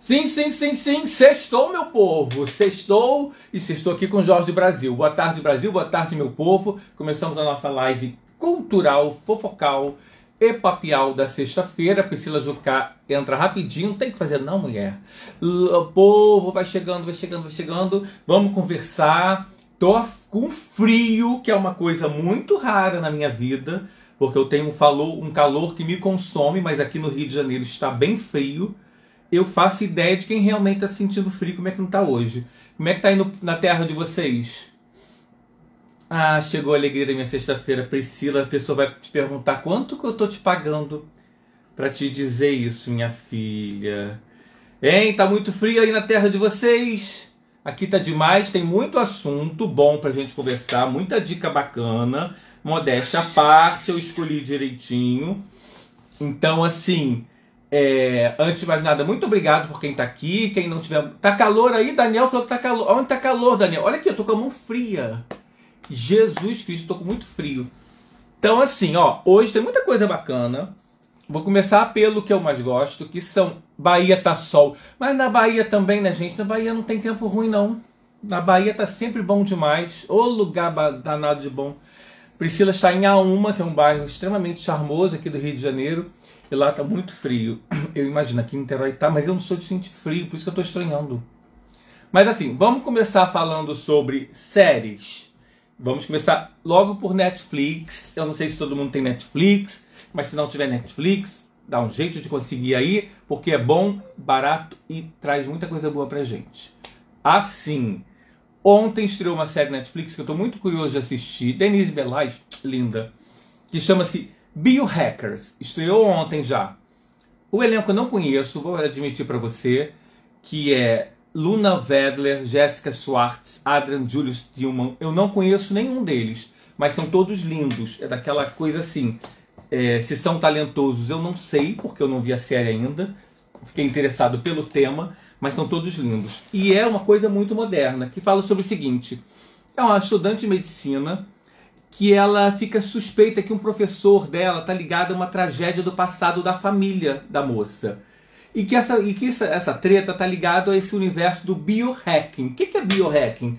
Sim, sim, sim, sim, sextou, meu povo, sextou e sextou aqui com o Jorge Brasil. Boa tarde, Brasil, boa tarde, meu povo. Começamos a nossa live cultural, fofocal e papial da sexta-feira. Priscila Jucá entra rapidinho, não tem que fazer não, mulher. O povo vai chegando, vai chegando, vai chegando. Vamos conversar. Tô com frio, que é uma coisa muito rara na minha vida, porque eu tenho um calor que me consome, mas aqui no Rio de Janeiro está bem frio. Eu faço ideia de quem realmente está sentindo frio, como é que não está hoje. Como é que está aí na terra de vocês? Ah, chegou a alegria da minha sexta-feira, Priscila. A pessoa vai te perguntar quanto que eu tô te pagando para te dizer isso, minha filha. Hein? Tá muito frio aí na terra de vocês? Aqui tá demais, tem muito assunto bom pra gente conversar, muita dica bacana. Modéstia à parte, eu escolhi direitinho. Então, assim... antes de mais nada, muito obrigado por quem tá aqui. Quem não tiver... Tá calor aí? Daniel falou que tá calor. Onde tá calor, Daniel? Olha aqui, eu tô com a mão fria. Jesus Cristo, tô com muito frio. Então assim, ó, hoje tem muita coisa bacana. Vou começar pelo que eu mais gosto, que são... Bahia tá sol. Mas na Bahia também, né, gente? Na Bahia não tem tempo ruim, não. Na Bahia tá sempre bom demais. Ô lugar danado de bom. Priscila está em Auma, que é um bairro extremamente charmoso aqui do Rio de Janeiro. E lá tá muito frio. Eu imagino aqui em Niterói tá, mas eu não sou de sentir frio, por isso que eu tô estranhando. Mas assim, vamos começar falando sobre séries. Vamos começar logo por Netflix. Eu não sei se todo mundo tem Netflix, mas se não tiver Netflix, dá um jeito de conseguir aí, porque é bom, barato e traz muita coisa boa pra gente. Assim, ontem estreou uma série Netflix que eu tô muito curioso de assistir. Denise Belais, linda, que chama-se Biohackers. Estreou ontem já. O elenco eu não conheço, vou admitir para você, que é Luna Wedler, Jessica Schwartz, Adrian Julius Tillman. Eu não conheço nenhum deles, mas são todos lindos. É daquela coisa assim, se são talentosos eu não sei, porque eu não vi a série ainda. Fiquei interessado pelo tema, mas são todos lindos. E é uma coisa muito moderna, que fala sobre o seguinte. É uma estudante de medicina que ela fica suspeita que um professor dela está ligado a uma tragédia do passado da família da moça. E que essa treta está ligada a esse universo do biohacking. O que é biohacking?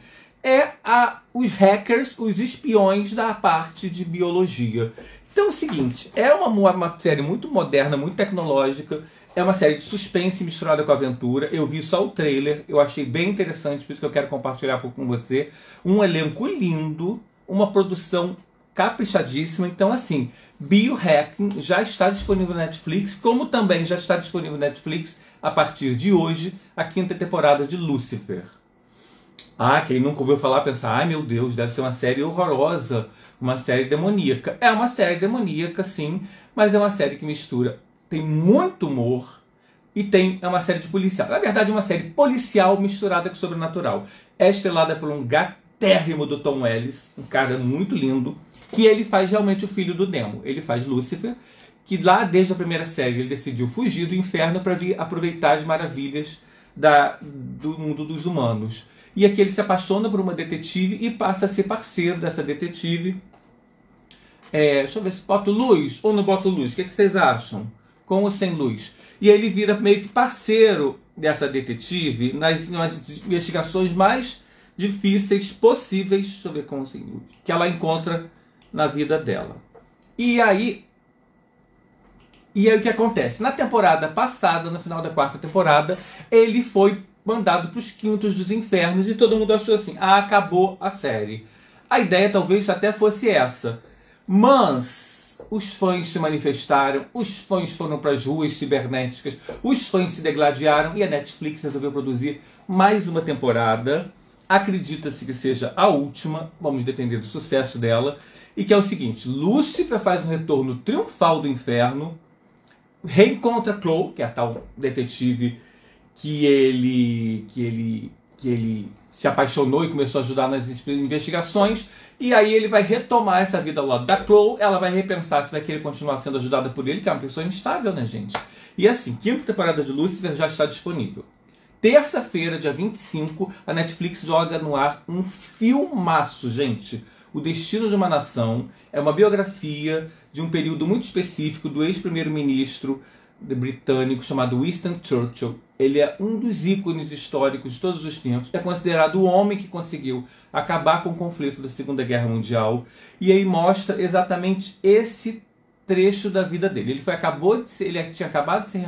Os hackers, os espiões da parte de biologia. Então é o seguinte, é uma série muito moderna, muito tecnológica. É uma série de suspense misturada com aventura. Eu vi só o trailer, eu achei bem interessante, por isso que eu quero compartilhar com você. Um elenco lindo, uma produção caprichadíssima. Então assim, Biohacking já está disponível na Netflix, como também já está disponível na Netflix a partir de hoje a 5ª temporada de Lucifer. Ah, quem nunca ouviu falar pensa, ai meu Deus, deve ser uma série horrorosa, uma série demoníaca. É uma série demoníaca, sim, mas é uma série que mistura, tem muito humor e é uma série de policial. Na verdade, é uma série policial misturada com sobrenatural. É estrelada por um gatérrimo do Tom Ellis, um cara muito lindo, que ele faz realmente o filho do demo. Ele faz Lucifer, que lá desde a primeira série ele decidiu fugir do inferno para vir aproveitar as maravilhas do mundo dos humanos. E aqui ele se apaixona por uma detetive e passa a ser parceiro dessa detetive. Deixa eu ver se boto luz ou não boto luz. O que vocês acham? Com ou sem luz? E ele vira meio que parceiro dessa detetive nas investigações mais difíceis possíveis, deixa eu ver como sem luz, que ela encontra na vida dela. E aí o que acontece? Na temporada passada, no final da 4ª temporada, ele foi mandado para os quintos dos infernos e todo mundo achou assim, acabou a série. A ideia talvez até fosse essa, mas os fãs se manifestaram, os fãs foram para as ruas cibernéticas, os fãs se degladiaram e a Netflix resolveu produzir mais uma temporada. Acredita-se que seja a última, vamos depender do sucesso dela, e que é o seguinte, Lúcifer faz um retorno triunfal do inferno, reencontra Chloe, que é a tal detetive que ele se apaixonou e começou a ajudar nas investigações, e aí ele vai retomar essa vida ao lado da Chloe. Ela vai repensar se vai querer continuar sendo ajudada por ele, que é uma pessoa instável, né, gente? E assim, 5ª temporada de Lucifer já está disponível. Terça-feira, dia 25, a Netflix joga no ar um filmaço, gente. O Destino de uma Nação é uma biografia de um período muito específico do ex-primeiro-ministro britânico chamado Winston Churchill. Ele é um dos ícones históricos de todos os tempos. É considerado o homem que conseguiu acabar com o conflito da Segunda Guerra Mundial. E aí mostra exatamente esse trecho da vida dele. Ele tinha acabado de ser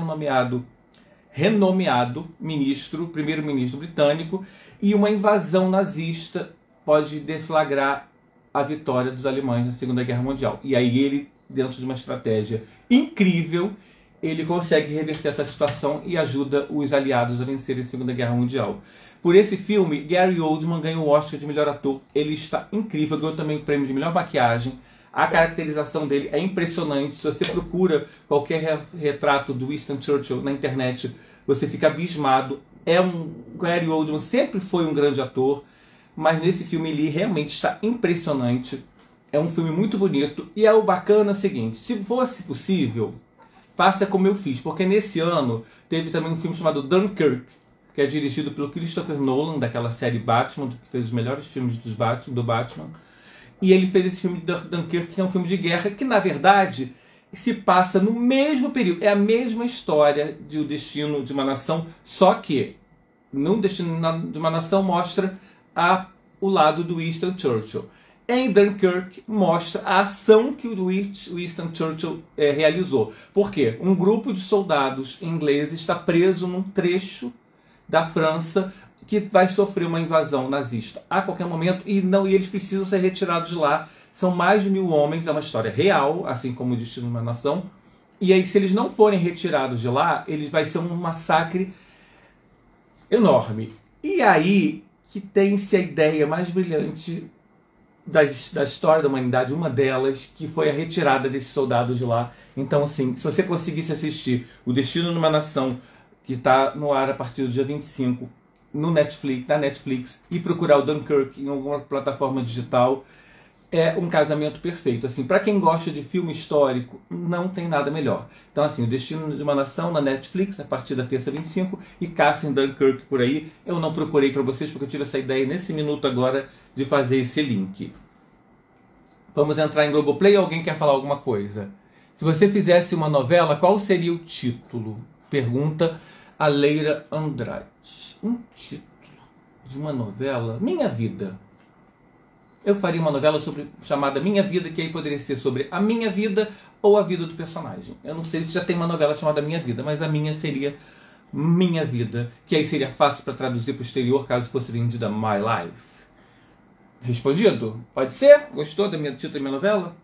renomeado primeiro-ministro britânico, e uma invasão nazista pode deflagrar a vitória dos alemães na Segunda Guerra Mundial. E aí ele, dentro de uma estratégia incrível, ele consegue reverter essa situação e ajuda os aliados a vencerem a Segunda Guerra Mundial. Por esse filme, Gary Oldman ganhou o Oscar de melhor ator. Ele está incrível, ganhou também o prêmio de melhor maquiagem. A caracterização dele é impressionante. Se você procura qualquer retrato do Winston Churchill na internet, você fica abismado. Gary Oldman sempre foi um grande ator, mas nesse filme ele realmente está impressionante. É um filme muito bonito. E o bacana é o seguinte: se fosse possível, faça como eu fiz, porque nesse ano teve também um filme chamado Dunkirk, que é dirigido pelo Christopher Nolan, daquela série Batman, que fez os melhores filmes do Batman. E ele fez esse filme de Dunkirk, que é um filme de guerra, que na verdade se passa no mesmo período. É a mesma história de O Destino de uma Nação, só que no Destino de uma Nação mostra o lado do Winston Churchill. Em Dunkirk mostra a ação que o Winston Churchill realizou. Por quê? Um grupo de soldados ingleses está preso num trecho da França que vai sofrer uma invasão nazista a qualquer momento, e eles precisam ser retirados de lá. São mais de 1000 homens, é uma história real, assim como O Destino de uma Nação. E aí, se eles não forem retirados de lá, vai ser um massacre enorme. E aí que tem-se a ideia mais brilhante da história da humanidade, uma delas, que foi a retirada desses soldados de lá. Então, assim, se você conseguisse assistir O Destino de uma Nação, que está no ar a partir do dia 25, na Netflix, e procurar o Dunkirk em alguma plataforma digital, é um casamento perfeito. Assim, para quem gosta de filme histórico, não tem nada melhor. Então, assim, O Destino de uma Nação na Netflix, a partir da terça 25, e caçem Dunkirk por aí. Eu não procurei para vocês, porque eu tive essa ideia nesse minuto agora de fazer esse link. Vamos entrar em Globoplay, ou alguém quer falar alguma coisa? Se você fizesse uma novela, qual seria o título? Pergunta a Leira Andrade. Um título de uma novela? Minha Vida. Eu faria uma novela chamada Minha Vida, que aí poderia ser sobre a minha vida ou a vida do personagem. Eu não sei se já tem uma novela chamada Minha Vida, mas a minha seria Minha Vida, que aí seria fácil para traduzir para o exterior, caso fosse vendida My Life. Respondido? Pode ser? Gostou do título da minha novela?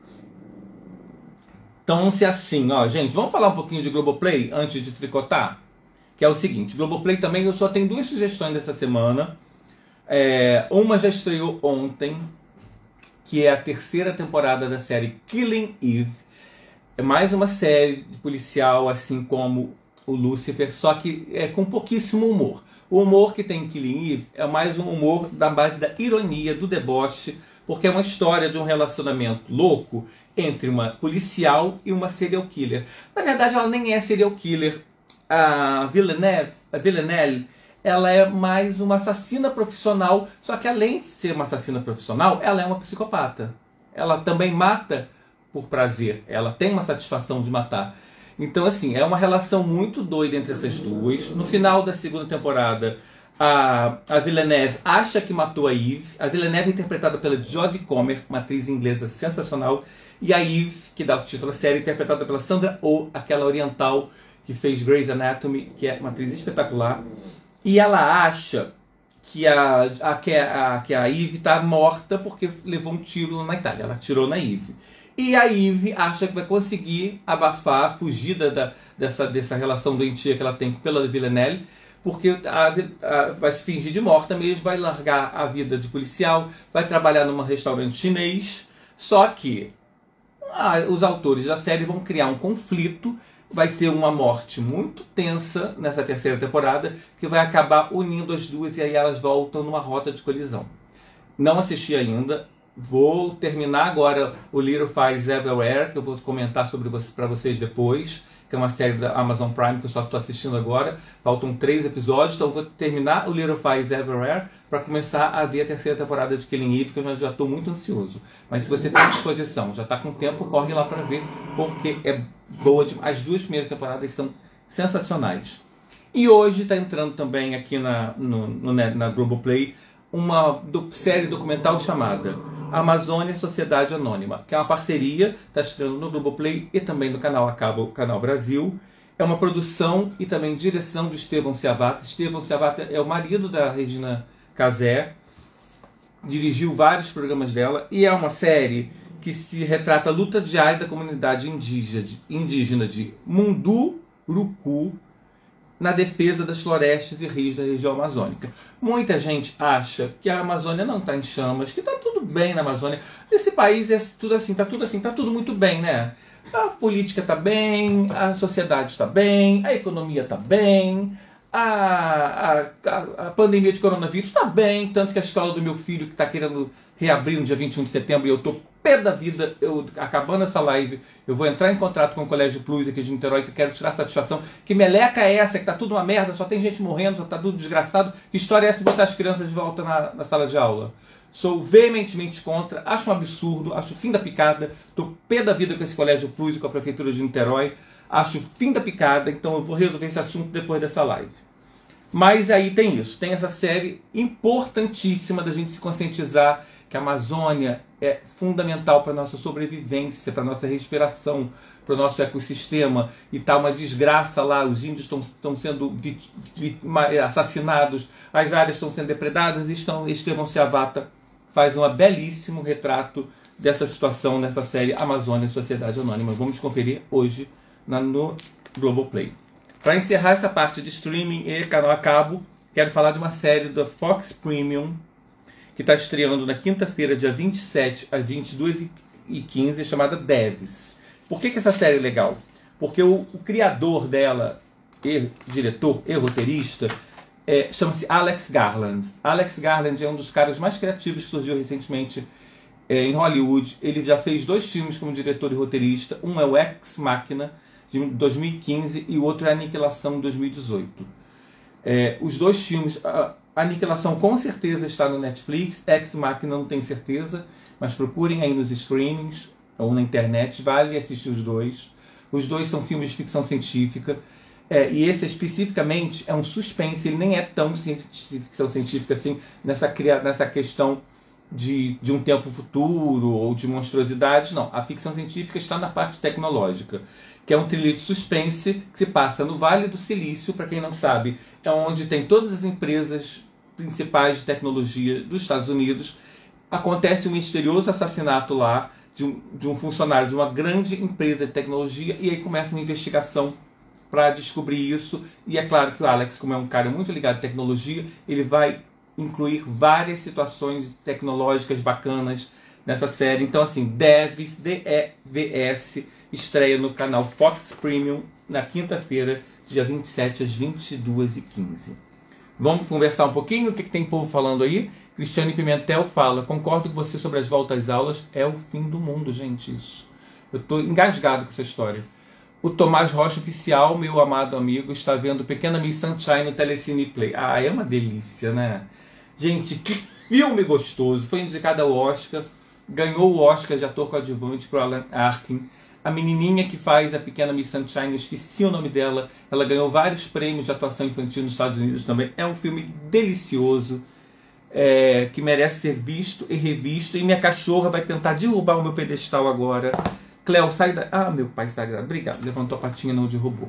Então, se é assim, gente, vamos falar um pouquinho de Globoplay antes de tricotar? Que é o seguinte: Globoplay também, eu só tenho 2 sugestões dessa semana. Uma já estreou ontem, que é a 3ª temporada da série Killing Eve. É mais uma série policial, assim como o Lucifer, só que com pouquíssimo humor. O humor que tem em Killing Eve é mais um humor da base da ironia, do deboche, porque é uma história de um relacionamento louco entre uma policial e uma serial killer. Na verdade, ela nem é serial killer. A Villanelle, ela é mais uma assassina profissional, só que além de ser uma assassina profissional, ela é uma psicopata. Ela também mata por prazer, ela tem uma satisfação de matar. Então, assim, é uma relação muito doida entre essas duas. No final da 2ª temporada, a Villeneuve acha que matou a Eve. A Villeneuve é interpretada pela Jodie Comer, uma atriz inglesa sensacional. E a Eve, que dá o título à série, interpretada pela Sandra Oh, aquela oriental que fez Grey's Anatomy, que é uma atriz espetacular. E ela acha que a Eve está morta porque levou um tiro na Itália. Ela atirou na Eve. E a Eve acha que vai conseguir abafar, fugir dessa relação doentia que ela tem pela Villanelle, porque vai se fingir de morta mesmo, vai largar a vida de policial, vai trabalhar num restaurante chinês. Só que os autores da série vão criar um conflito, vai ter uma morte muito tensa nessa 3ª temporada, que vai acabar unindo as duas, e aí elas voltam numa rota de colisão. Não assisti ainda. Vou terminar agora o Little Fires Everywhere, que eu vou comentar para vocês depois, que é uma série da Amazon Prime que eu só estou assistindo agora. Faltam 3 episódios, então eu vou terminar o Little Fires Everywhere para começar a ver a 3ª temporada de Killing Eve, que eu já estou muito ansioso. Mas se você tem disposição, já está com tempo, corre lá para ver, porque é boa demais. As 2 primeiras temporadas são sensacionais. E hoje está entrando também aqui na Globoplay uma série documental chamada Amazônia Sociedade Anônima, que é uma parceria, está estreando no Globoplay e também no canal a cabo, Canal Brasil. É uma produção e também direção do Estevão Ciavata. Estevão Ciavata é o marido da Regina Casé, dirigiu vários programas dela, e é uma série que se retrata a luta diária da comunidade indígena de Munduruku na defesa das florestas e rios da região amazônica. Muita gente acha que a Amazônia não está em chamas, que está tudo bem na Amazônia. Esse país é tudo assim, está tudo muito bem, né? A política está bem, a sociedade está bem, a economia está bem, a pandemia de coronavírus está bem, tanto que a escola do meu filho, que está querendo reabrir no dia 21 de setembro, e eu estou pé da vida, acabando essa live, eu vou entrar em contato com o Colégio Plus aqui de Niterói, que eu quero tirar satisfação. Que meleca é essa, que tá tudo uma merda, só tem gente morrendo, só tá tudo desgraçado. Que história é essa de botar as crianças de volta na sala de aula? Sou veementemente contra, acho um absurdo, acho o fim da picada, tô pé da vida com esse Colégio Plus e com a Prefeitura de Niterói, acho o fim da picada, então eu vou resolver esse assunto depois dessa live. Mas aí tem isso, tem essa série importantíssima da gente se conscientizar que a Amazônia é fundamental para a nossa sobrevivência, para a nossa respiração, para o nosso ecossistema, e está uma desgraça lá, os índios estão sendo assassinados, as áreas estão sendo depredadas, e Estevão Ciavata faz um belíssimo retrato dessa situação nessa série Amazônia Sociedade Anônima. Vamos conferir hoje no Globoplay. Para encerrar essa parte de streaming e canal a cabo, quero falar de uma série da Fox Premium, que está estreando na quinta-feira, dia 27 às 22h15, chamada Devs. Por que essa série é legal? Porque o criador dela, diretor e roteirista, chama-se Alex Garland. Alex Garland é um dos caras mais criativos que surgiu recentemente em Hollywood. Ele já fez 2 filmes como diretor e roteirista. Um é o Ex Machina, de 2015, e o outro é Aniquilação, de 2018. Os 2 filmes... Aniquilação com certeza está no Netflix, Ex Machina não tenho certeza, mas procurem aí nos streamings ou na internet, vale assistir os 2. Os 2 são filmes de ficção científica, e esse especificamente é um suspense, ele nem é tão ficção científica assim, nessa questão de um tempo futuro ou de monstruosidades, não. A ficção científica está na parte tecnológica, que é um thriller de suspense que se passa no Vale do Silício, para quem não sabe, é onde tem todas as empresas principais de tecnologia dos Estados Unidos. Acontece um misterioso assassinato lá de um funcionário de uma grande empresa de tecnologia, e aí começa uma investigação para descobrir isso. E é claro que o Alex, como é um cara muito ligado à tecnologia, ele vai incluir várias situações tecnológicas bacanas nessa série. Então, assim, Devs, D-E-V-S, estreia no canal Fox Premium na quinta-feira, dia 27 às 22h15. Vamos conversar um pouquinho? O que tem povo falando aí? Cristiane Pimentel fala: concordo com você sobre as voltas às aulas, é o fim do mundo, gente, isso. Eu estou engasgado com essa história. O Tomás Rocha Oficial, meu amado amigo, está vendo Pequena Miss Sunshine no Telecine Play. Ah, é uma delícia, né? Gente, que filme gostoso. Foi indicado ao Oscar, ganhou o Oscar de ator coadjuvante para Alan Arkin. A menininha que faz a Pequena Miss Sunshine, eu esqueci o nome dela, ela ganhou vários prêmios de atuação infantil nos Estados Unidos também. É um filme delicioso, que merece ser visto e revisto. E minha cachorra vai tentar derrubar o meu pedestal agora. Cleo, sai da... Ah, meu pai, sai da... Obrigado, levantou a patinha, não derrubou.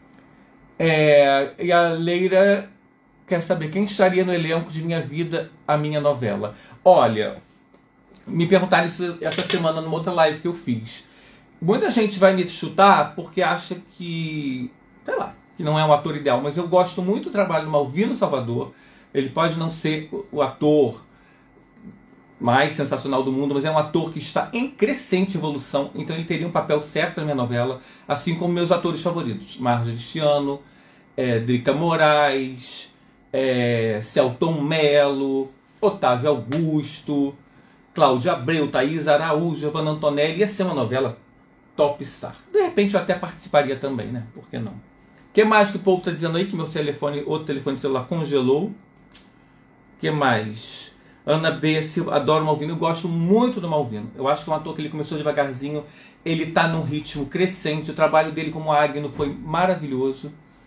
E a Leira quer saber quem estaria no elenco de Minha Vida, a Minha Novela. Olha, me perguntaram isso essa semana numa outra live que eu fiz. Muita gente vai me chutar porque acha que, sei lá, que não é um ator ideal, mas eu gosto muito do trabalho do Malvino Salvador. Ele pode não ser o ator mais sensacional do mundo, mas é um ator que está em crescente evolução, então ele teria um papel certo na minha novela, assim como meus atores favoritos: Marjorie Chiano, Drica Moraes, Celton Mello, Otávio Augusto, Cláudia Abreu, Thaís Araújo, Giovanna Antonelli. Ia ser uma novela top star. De repente eu até participaria também, né? Por que não? O que mais que o povo está dizendo aí? Que meu outro telefone celular congelou. O que mais? Ana B. Silva, adoro o Malvino. Eu gosto muito do Malvino. Eu acho que é um ator que ele começou devagarzinho. Ele está num ritmo crescente. O trabalho dele como Agno foi maravilhoso.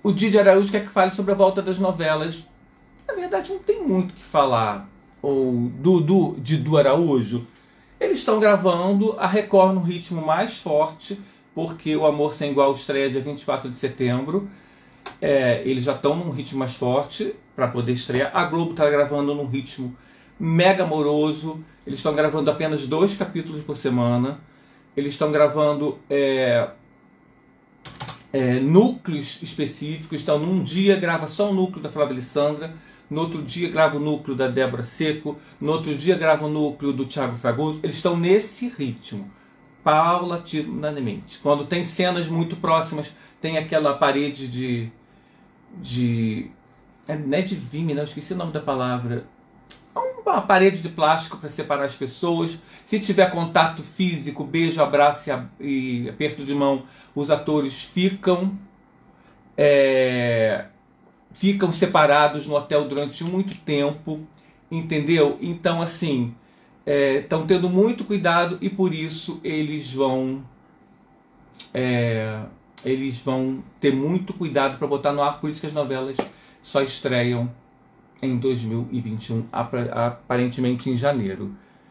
O Didi Araújo quer que fale sobre a volta das novelas. Na verdade, não tem muito o que falar. O Didu Araújo, eles estão gravando a Record no ritmo mais forte, porque O Amor Sem Igual estreia dia 24 de setembro. Eles já estão num ritmo mais forte para poder estrear. A Globo está gravando num ritmo mega amoroso. Eles estão gravando apenas 2 capítulos por semana. Eles estão gravando núcleos específicos. Então, num dia grava só o núcleo da Flávia Alessandra, no outro dia grava o núcleo da Débora Seco, no outro dia grava o núcleo do Thiago Fragoso. Eles estão nesse ritmo, paulatinamente. Quando tem cenas muito próximas, tem aquela parede não é de vime, não, esqueci o nome da palavra. Uma parede de plástico para separar as pessoas. Se tiver contato físico, beijo, abraço e aperto de mão, os atores ficam separados no hotel durante muito tempo, entendeu? Então, assim, estão tendo muito cuidado e por isso eles vão ter muito cuidado para botar no ar. Por isso que as novelas só estreiam em 2021, aparentemente em janeiro.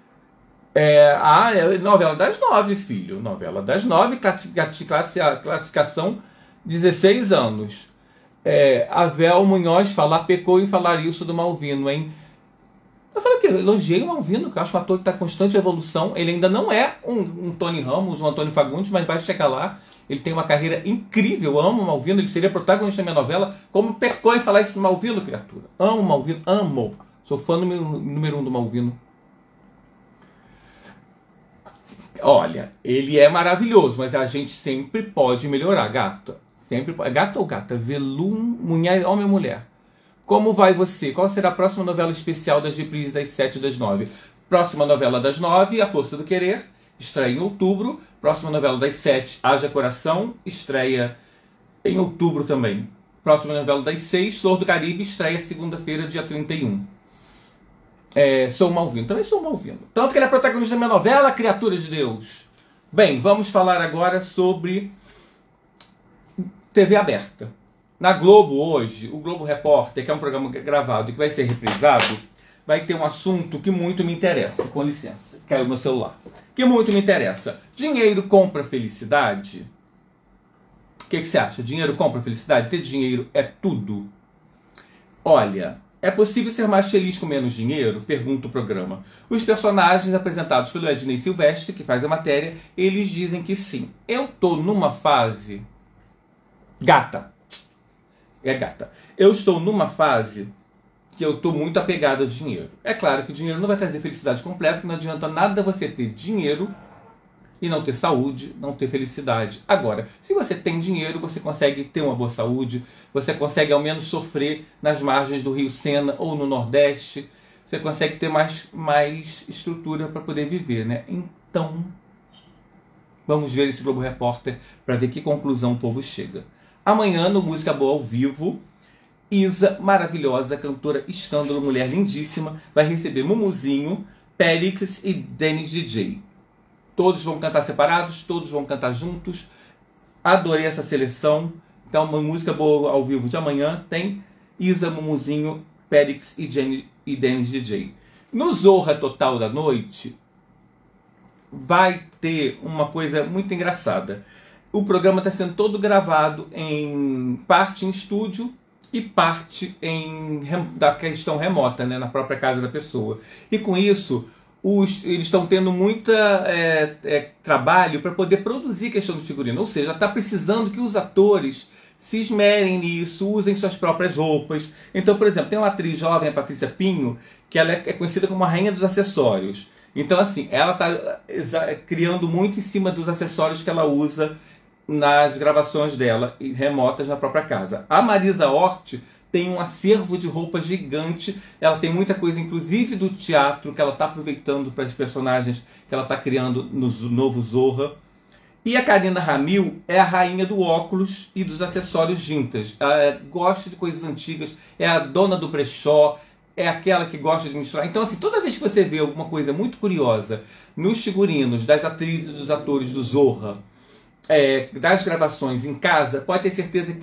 Novela das 9, filho. Novela das 9, classificação 16 anos. A Vel Munhoz fala, pecou em falar isso do Malvino, hein? Eu falei que eu elogiei o Malvino, que eu acho um ator que está em constante evolução. Ele ainda não é um Tony Ramos, um Antônio Fagundes, mas vai chegar lá. Ele tem uma carreira incrível. Eu amo o Malvino, ele seria protagonista da minha novela. Como pecou em falar isso do Malvino, criatura? Amo o Malvino, amo. Sou fã número 1 do Malvino. Olha, ele é maravilhoso, mas a gente sempre pode melhorar, gata. Sempre pode. Gata ou gata? Velum, mulher, homem ou mulher? Como vai você? Qual será a próxima novela especial das reprises das 7 e das 9? Próxima novela das 9, A Força do Querer, estreia em outubro. Próxima novela das 7, Haja Coração, estreia em outubro também. Próxima novela das 6, Flor do Caribe, estreia segunda-feira, dia 31. Sou o Malvino. Também sou o Malvino. Tanto que ele é protagonista da minha novela, Criatura de Deus. Bem, vamos falar agora sobre TV aberta. Na Globo hoje, o Globo Repórter, que é um programa gravado e que vai ser reprisado, vai ter um assunto que muito me interessa. Com licença, caiu meu celular. Que muito me interessa. Dinheiro compra felicidade? O que você acha? Dinheiro compra felicidade? Ter dinheiro é tudo? Olha, é possível ser mais feliz com menos dinheiro? Pergunta o programa. Os personagens apresentados pelo Ednei Silvestre, que faz a matéria, eles dizem que sim. Eu tô numa fase... Gata. Eu estou numa fase que eu estou muito apegado ao dinheiro. É claro que o dinheiro não vai trazer felicidade completa, porque não adianta nada você ter dinheiro e não ter saúde, não ter felicidade. Agora, se você tem dinheiro, você consegue ter uma boa saúde, você consegue ao menos sofrer nas margens do Rio Sena ou no Nordeste, você consegue ter mais estrutura para poder viver, né? Então, vamos ver esse Globo Repórter para ver que conclusão o povo chega. Amanhã, no Música Boa ao Vivo, Isa, maravilhosa, cantora escândalo, mulher lindíssima, vai receber Mumuzinho, Péricles e Dennis DJ. Todos vão cantar separados, todos vão cantar juntos. Adorei essa seleção. Então, uma Música Boa ao Vivo de amanhã tem Isa, Mumuzinho, Péricles e Dennis DJ. No Zorra Total da Noite, vai ter uma coisa muito engraçada. O programa está sendo todo gravado em parte em estúdio e parte da questão remota, né, na própria casa da pessoa. E com isso, eles estão tendo muita trabalho para poder produzir questão do figurino. Ou seja, está precisando que os atores se esmerem nisso, usem suas próprias roupas. Então, por exemplo, tem uma atriz jovem, a Patrícia Pinho, que ela é conhecida como a rainha dos acessórios. Então, assim, ela está criando muito em cima dos acessórios que ela usa nas gravações dela, remotas na própria casa. A Marisa Hort tem um acervo de roupas gigante, ela tem muita coisa, inclusive do teatro, que ela está aproveitando para os personagens que ela está criando no novo Zorra. E a Karina Ramil é a rainha do óculos e dos acessórios vintage. Ela gosta de coisas antigas, é a dona do brechó, é aquela que gosta de misturar. Então, assim, toda vez que você vê alguma coisa muito curiosa nos figurinos das atrizes e dos atores do Zorra, das gravações em casa, pode ter certeza que é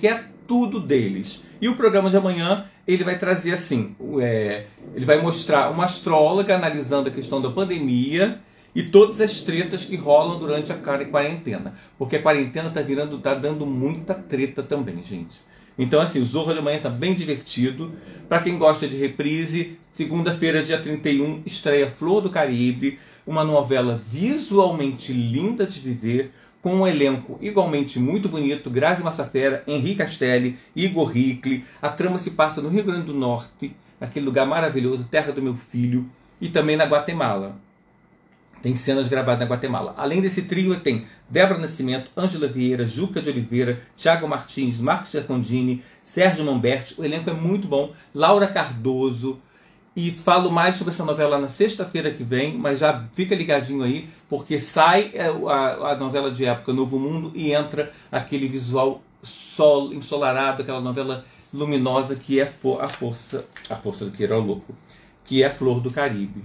tudo deles. E o programa de amanhã, ele vai trazer assim, ele vai mostrar uma astróloga analisando a questão da pandemia e todas as tretas que rolam durante a quarentena. Porque a quarentena tá dando muita treta também, gente. Então, assim, o Zorra de Amanhã tá bem divertido. Para quem gosta de reprise, segunda-feira, dia 31, estreia Flor do Caribe, uma novela visualmente linda de viver, com um elenco igualmente muito bonito, Grazi Massafera, Henri Castelli, Igor Hickley. A trama se passa no Rio Grande do Norte, aquele lugar maravilhoso, terra do meu filho, e também na Guatemala. Tem cenas gravadas na Guatemala. Além desse trio, tem Débora Nascimento, Ângela Vieira, Juca de Oliveira, Thiago Martins, Marcos Sercondini, Sérgio Mamberti. O elenco é muito bom. Laura Cardoso. E falo mais sobre essa novela na sexta-feira que vem, mas já fica ligadinho aí, porque sai a novela de época Novo Mundo e entra aquele visual ensolarado, aquela novela luminosa que é a força do Queiroz Louco, que é Flor do Caribe.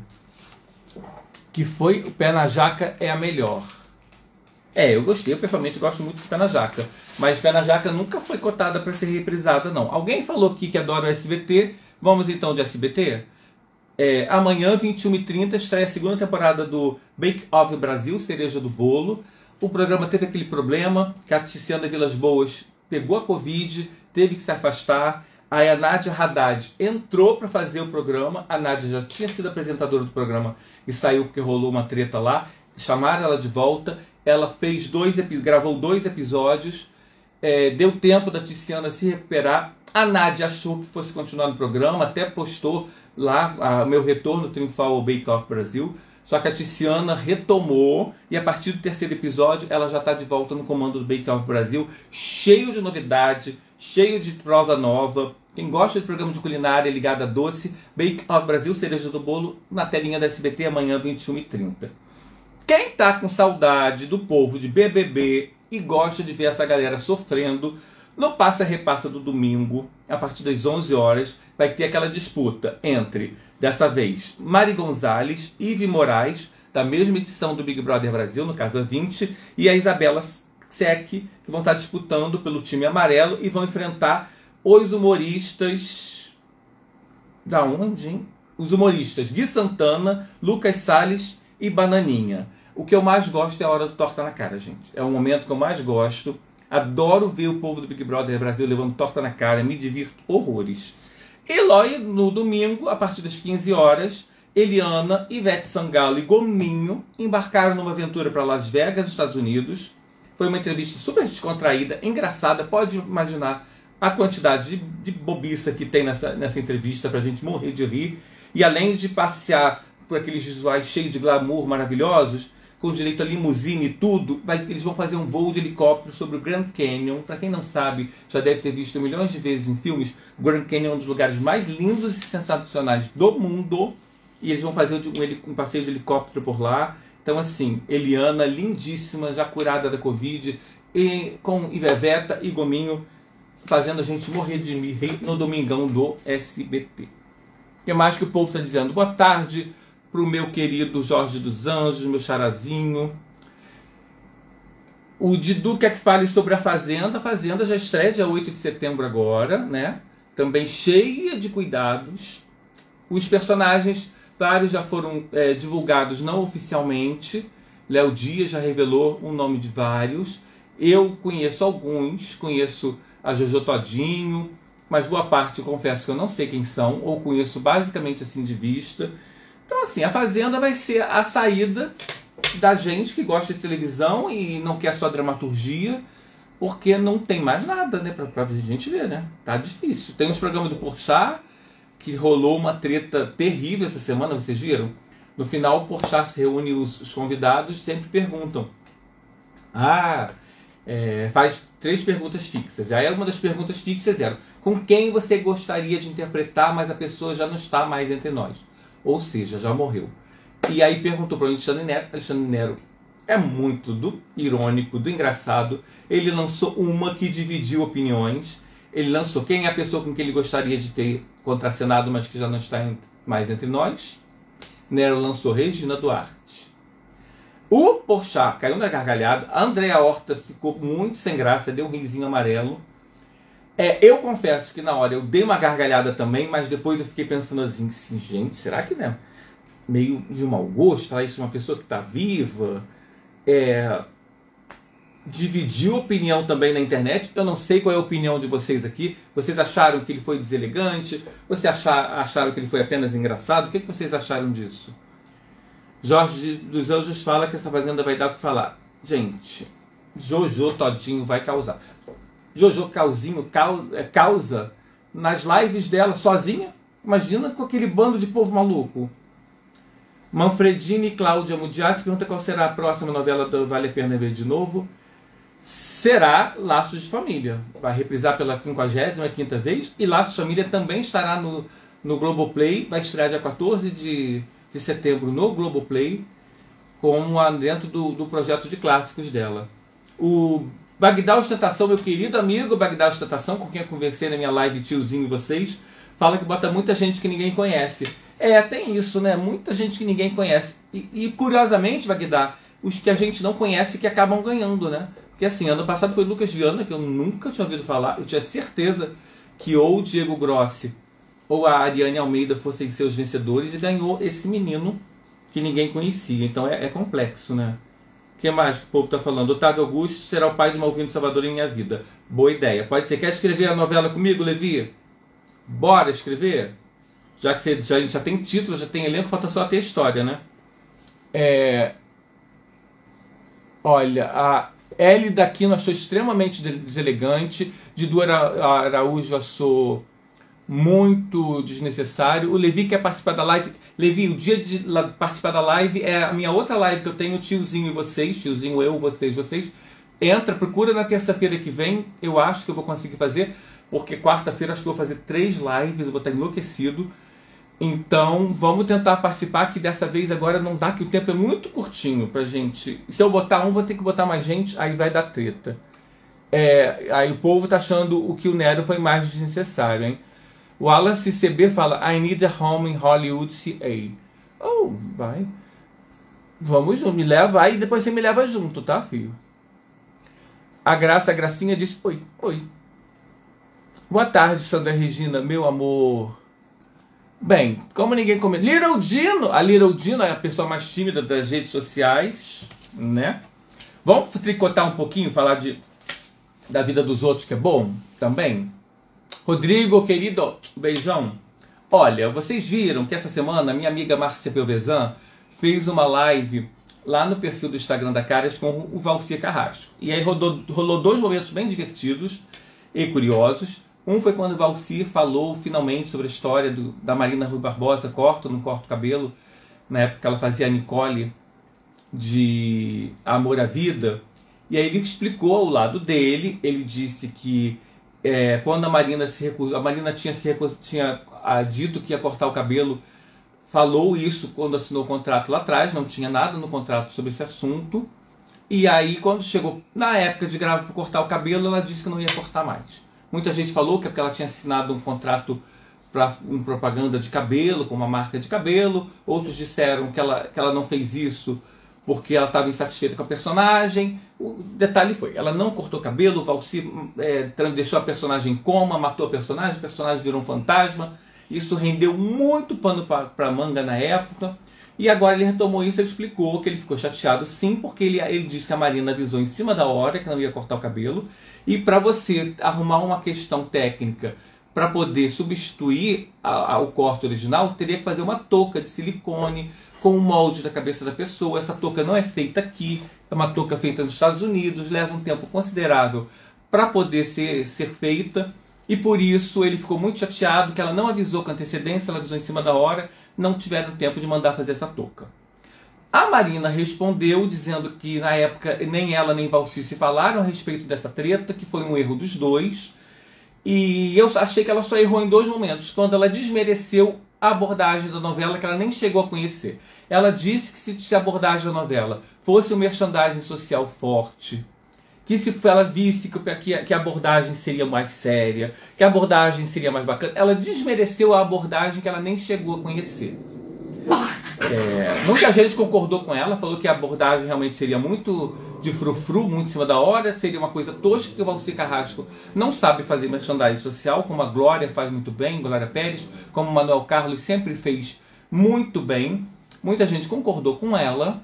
Que foi o Pé na Jaca é a melhor. Eu gostei, eu pessoalmente gosto muito de Pé na Jaca. Mas Pé na Jaca nunca foi cotada para ser reprisada, não. Alguém falou aqui que adora o SBT. Vamos então de SBT? Amanhã, 21h30, estreia a segunda temporada do Bake Off Brasil, Cereja do Bolo. O programa teve aquele problema que a Tiziana Vilas Boas pegou a Covid, teve que se afastar. Aí a Nádia Haddad entrou para fazer o programa. A Nádia já tinha sido apresentadora do programa e saiu porque rolou uma treta lá. Chamaram ela de volta. Ela gravou 2 episódios. Deu tempo da Tiziana se recuperar. A Nádia achou que fosse continuar no programa. Até postou lá meu retorno triunfal ao Bake Off Brasil. Só que a Tiziana retomou. E a partir do 3º episódio ela já está de volta no comando do Bake Off Brasil. Cheio de novidade. Cheio de prova nova. Quem gosta de programa de culinária ligado a doce, Bake Off Brasil, Cereja do Bolo, na telinha da SBT, amanhã, 21h30. Quem tá com saudade do povo de BBB e gosta de ver essa galera sofrendo, no Passa Repassa do domingo, a partir das 11 horas, vai ter aquela disputa entre, dessa vez, Mari Gonzalez, Ive Moraes, da mesma edição do Big Brother Brasil, no caso a 20, e a Isabela Sec, que vão estar disputando pelo time amarelo e vão enfrentar os humoristas... Da onde, hein? Os humoristas Gui Santana, Lucas Salles e Bananinha. O que eu mais gosto é a hora do torta na cara, gente. É o momento que eu mais gosto. Adoro ver o povo do Big Brother Brasil levando torta na cara. Me divirto horrores. E logo no domingo, a partir das 15 horas, Eliana, Ivete Sangalo e Gominho embarcaram numa aventura para Las Vegas, nos Estados Unidos. Foi uma entrevista super descontraída, engraçada. Pode imaginar a quantidade de bobiça que tem nessa entrevista pra gente morrer de rir. E além de passear por aqueles visuais cheios de glamour maravilhosos, com direito a limusine e tudo, eles vão fazer um voo de helicóptero sobre o Grand Canyon. Para quem não sabe, já deve ter visto milhões de vezes em filmes, o Grand Canyon é um dos lugares mais lindos e sensacionais do mundo. E eles vão fazer um passeio de helicóptero por lá. Então assim, Eliana, lindíssima, já curada da Covid, e com Iveveta e Gominho, fazendo a gente morrer de rir no domingão do SBT. O que mais que o povo está dizendo? Boa tarde para o meu querido Jorge dos Anjos, meu charazinho. O Didu quer que fale sobre a Fazenda. A Fazenda já estreia dia 8 de setembro agora, né? Também cheia de cuidados. Os personagens, vários já foram divulgados não oficialmente. Léo Dias já revelou o nome de vários. Eu conheço alguns, conheço a Jojo Todinho, mas boa parte eu confesso que eu não sei quem são, ou conheço basicamente assim de vista. Então assim, a Fazenda vai ser a saída da gente que gosta de televisão e não quer só dramaturgia, porque não tem mais nada, né, pra gente ver, né? Tá difícil. Tem uns programas do Porchat, que rolou uma treta terrível essa semana, vocês viram? No final o Porchat se reúne os convidados e sempre perguntam. Faz 3 perguntas fixas. Aí uma das perguntas fixas era: com quem você gostaria de interpretar, mas a pessoa já não está mais entre nós? Ou seja, já morreu. E aí perguntou para o Alexandre Nero. Alexandre Nero é muito do irônico, do engraçado. Ele lançou uma que dividiu opiniões. Ele lançou quem é a pessoa com quem ele gostaria de ter contracenado, mas que já não está mais entre nós. Nero lançou Regina Duarte. O Porchat caiu na gargalhada. A Andréa Horta ficou muito sem graça, deu um risinho amarelo. Eu confesso que na hora eu dei uma gargalhada também, mas depois eu fiquei pensando assim, gente, será que não é meio de mau gosto falar isso de uma pessoa que está viva? Dividiu opinião também na internet. Eu não sei qual é a opinião de vocês aqui. Vocês acharam que ele foi deselegante? Vocês acharam que ele foi apenas engraçado? O que vocês acharam disso? Jorge dos Anjos fala que essa fazenda vai dar o que falar. Gente, Jojo Todinho vai causar. Jojo Cauzinho causa nas lives dela sozinha. Imagina com aquele bando de povo maluco. Manfredini Cláudia Mudiati pergunta qual será a próxima novela do Vale a Pena Ver de Novo. Será Laços de Família. Vai reprisar pela 55ª vez. E Laços de Família também estará no Globoplay. Vai estrear dia 14 de setembro no Globoplay, dentro do projeto de clássicos dela. O Bagdá Ostentação, meu querido amigo Bagdá Ostentação, com quem eu conversei na minha live Tiozinho e Vocês, fala que bota muita gente que ninguém conhece. Tem isso, né? Muita gente que ninguém conhece. E curiosamente, Bagdá, os que a gente não conhece que acabam ganhando, né? Porque assim, ano passado foi Lucas Viana, que eu nunca tinha ouvido falar. Eu tinha certeza que ou o Diego Grossi ou a Ariane Almeida fossem seus vencedores, e ganhou esse menino que ninguém conhecia. Então é complexo, né? O que mais que o povo está falando? Otávio Augusto será o pai de Malvino Salvador em minha vida. Boa ideia. Pode ser. Quer escrever a novela comigo, Levi? Bora escrever? Já que já tem título, já tem elenco, falta só ter história, né? Olha, a Ellie Daquino achou extremamente deselegante. Didu Araújo achou muito desnecessário. O Levi quer participar da live. Levi, o dia de participar da live é a minha outra live que eu tenho, Tiozinho e Vocês. Tiozinho eu, vocês. Entra, procura na terça-feira que vem. Eu acho que eu vou conseguir fazer, porque quarta-feira acho que eu vou fazer 3 lives. Eu vou estar enlouquecido. Então vamos tentar participar, que dessa vez agora não dá, que o tempo é muito curtinho pra gente. Se eu botar vou ter que botar mais gente, aí vai dar treta. Aí o povo tá achando o que o Nero foi mais desnecessário, hein? O Wallace CB fala: I need a home in Hollywood CA. Oh, vai. Vamos junto, me leva aí, depois você me leva junto, tá, filho? A Gracinha diz: Oi. Boa tarde, Sandra Regina, meu amor. Bem, como ninguém comenta, Little Dino! A Little Dino é a pessoa mais tímida das redes sociais, né? Vamos tricotar um pouquinho, falar da vida dos outros, que é bom também? Rodrigo, querido, beijão. Olha, vocês viram que essa semana minha amiga Márcia Pelvezan fez uma live lá no perfil do Instagram da Caras com o Valcir Carrasco. E aí rolou 2 momentos bem divertidos e curiosos. Um foi quando o Valcir falou finalmente sobre a história da Marina Rui Barbosa, corta ou não corta o cabelo, na época que ela fazia a Nicole de Amor à Vida. E aí ele explicou o lado dele. Ele disse que quando a Marina tinha dito que ia cortar o cabelo, falou isso quando assinou o contrato lá atrás, não tinha nada no contrato sobre esse assunto. E aí quando chegou na época de cortar o cabelo, ela disse que não ia cortar mais. Muita gente falou que é porque ela tinha assinado um contrato para uma propaganda de cabelo, com uma marca de cabelo. Outros disseram que ela não fez isso porque ela estava insatisfeita com a personagem. O detalhe foi, ela não cortou cabelo, o Valcir deixou a personagem em coma, matou a personagem virou um fantasma. Isso rendeu muito pano para manga na época. E agora ele retomou isso, ele explicou que ele ficou chateado sim, porque ele disse que a Marina avisou em cima da hora que não ia cortar o cabelo. E para você arrumar uma questão técnica para poder substituir o corte original, teria que fazer uma touca de silicone com o molde da cabeça da pessoa. Essa touca não é feita aqui, é uma touca feita nos Estados Unidos, leva um tempo considerável para poder ser feita. E por isso ele ficou muito chateado que ela não avisou com antecedência, ela avisou em cima da hora, não tiveram tempo de mandar fazer essa touca. A Marina respondeu dizendo que na época nem ela nem Valcir se falaram a respeito dessa treta, que foi um erro dos dois. E eu achei que ela só errou em 2 momentos, quando ela desmereceu a abordagem da novela, que ela nem chegou a conhecer. Ela disse que se a abordagem da novela fosse um merchandising social forte, que se ela visse que a abordagem seria mais séria, que a abordagem seria mais bacana, ela desmereceu a abordagem que ela nem chegou a conhecer. Muita gente concordou com ela, falou que a abordagem realmente seria muito de frufru, muito em cima da hora, seria uma coisa tosca, que o Valcir Carrasco não sabe fazer merchandising social, como a Glória faz muito bem, Glória Pérez, como o Manuel Carlos sempre fez muito bem. Muita gente concordou com ela,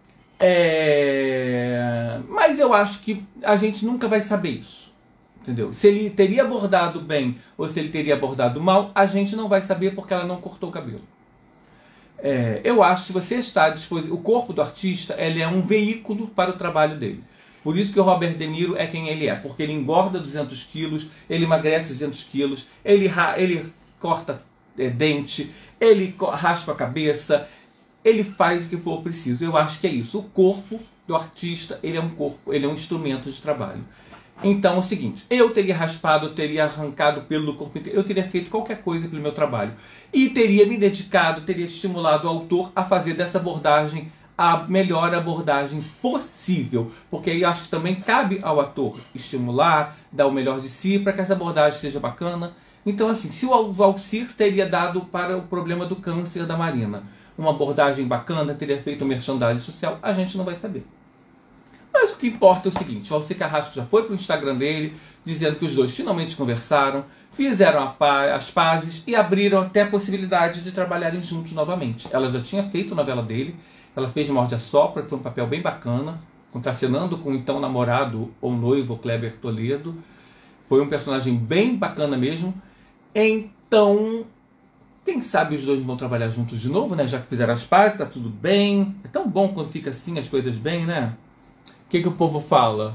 mas eu acho que a gente nunca vai saber isso, entendeu? Se ele teria abordado bem ou se ele teria abordado mal, a gente não vai saber porque ela não cortou o cabelo. Eu acho que se você está à disposição, o corpo do artista, ele é um veículo para o trabalho dele. Por isso que o Robert De Niro é quem ele é, porque ele engorda 200 quilos, ele emagrece 200 quilos, ele corta dente, ele raspa a cabeça, ele faz o que for preciso. Eu acho que é isso. O corpo do artista, ele é um corpo, ele é um instrumento de trabalho. Então é o seguinte, eu teria raspado, eu teria arrancado o pelo do corpo inteiro, eu teria feito qualquer coisa pelo meu trabalho. E teria me dedicado, teria estimulado o autor a fazer dessa abordagem a melhor abordagem possível. Porque aí eu acho que também cabe ao ator estimular, dar o melhor de si para que essa abordagem seja bacana. Então assim, se o Valcir teria dado para o problema do câncer da Marina uma abordagem bacana, teria feito um merchandising social, a gente não vai saber. Mas o que importa é o seguinte, o Valcir Carrasco já foi para o Instagram dele, dizendo que os dois finalmente conversaram, fizeram as pazes e abriram até a possibilidade de trabalharem juntos novamente. Ela já tinha feito a novela dele, ela fez Morde a Sopra, que foi um papel bem bacana, contracenando com o então namorado ou noivo Kleber Toledo. Foi um personagem bem bacana mesmo. Então, quem sabe os dois vão trabalhar juntos de novo, né? Já que fizeram as pazes, tá tudo bem. É tão bom quando fica assim as coisas bem, né? O que o povo fala?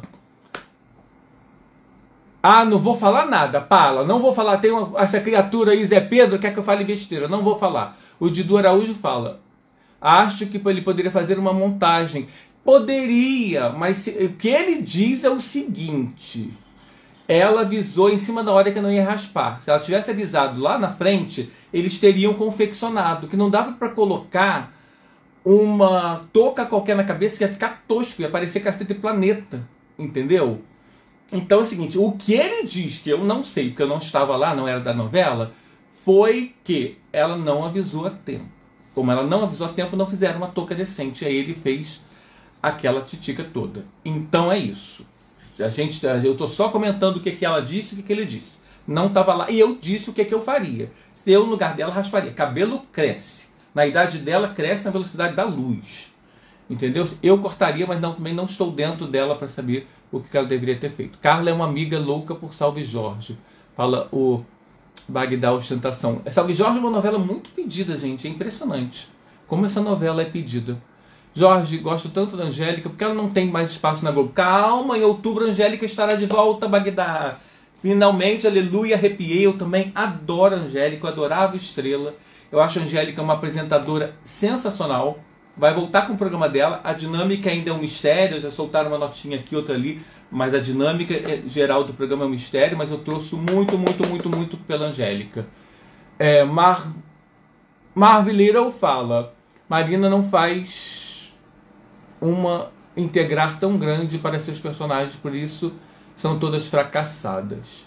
Ah, não vou falar nada, Paula. Não vou falar. Tem essa criatura aí, Zé Pedro, quer que eu fale besteira. Não vou falar. O Didu Araújo fala. Acho que ele poderia fazer uma montagem. Poderia, mas o que ele diz é o seguinte. Ela avisou em cima da hora que não ia raspar. Se ela tivesse avisado lá na frente, eles teriam confeccionado. Que não dava para colocar uma touca qualquer na cabeça que ia ficar tosco, ia parecer Cacete Planeta, entendeu? Então é o seguinte, o que ele diz, que eu não sei, porque eu não estava lá, não era da novela, foi que ela não avisou a tempo. Como ela não avisou a tempo, não fizeram uma touca decente, aí ele fez aquela titica toda. Então é isso. Eu estou só comentando o que ela disse e o que ele disse. Não estava lá, e eu disse o que eu faria. Se eu no lugar dela rasparia. Cabelo cresce. Na idade dela, cresce na velocidade da luz. Entendeu? Eu cortaria, mas também não estou dentro dela para saber o que ela deveria ter feito. Carla é uma amiga louca por Salve Jorge. Fala o Bagdá Ostentação. Salve Jorge é uma novela muito pedida, gente. É impressionante como essa novela é pedida. Jorge, gosto tanto da Angélica, porque ela não tem mais espaço na Globo. Calma, em outubro a Angélica estará de volta, Bagdá. Finalmente, aleluia, arrepiei. Eu também adoro a Angélica, eu adorava Estrela. Eu acho a Angélica uma apresentadora sensacional. Vai voltar com o programa dela. A dinâmica ainda é um mistério. Já soltaram uma notinha aqui, outra ali. Mas a dinâmica geral do programa é um mistério. Mas eu torço muito pela Angélica. Marv Little fala: Marina não faz uma integrar tão grande para seus personagens. Por isso são todas fracassadas.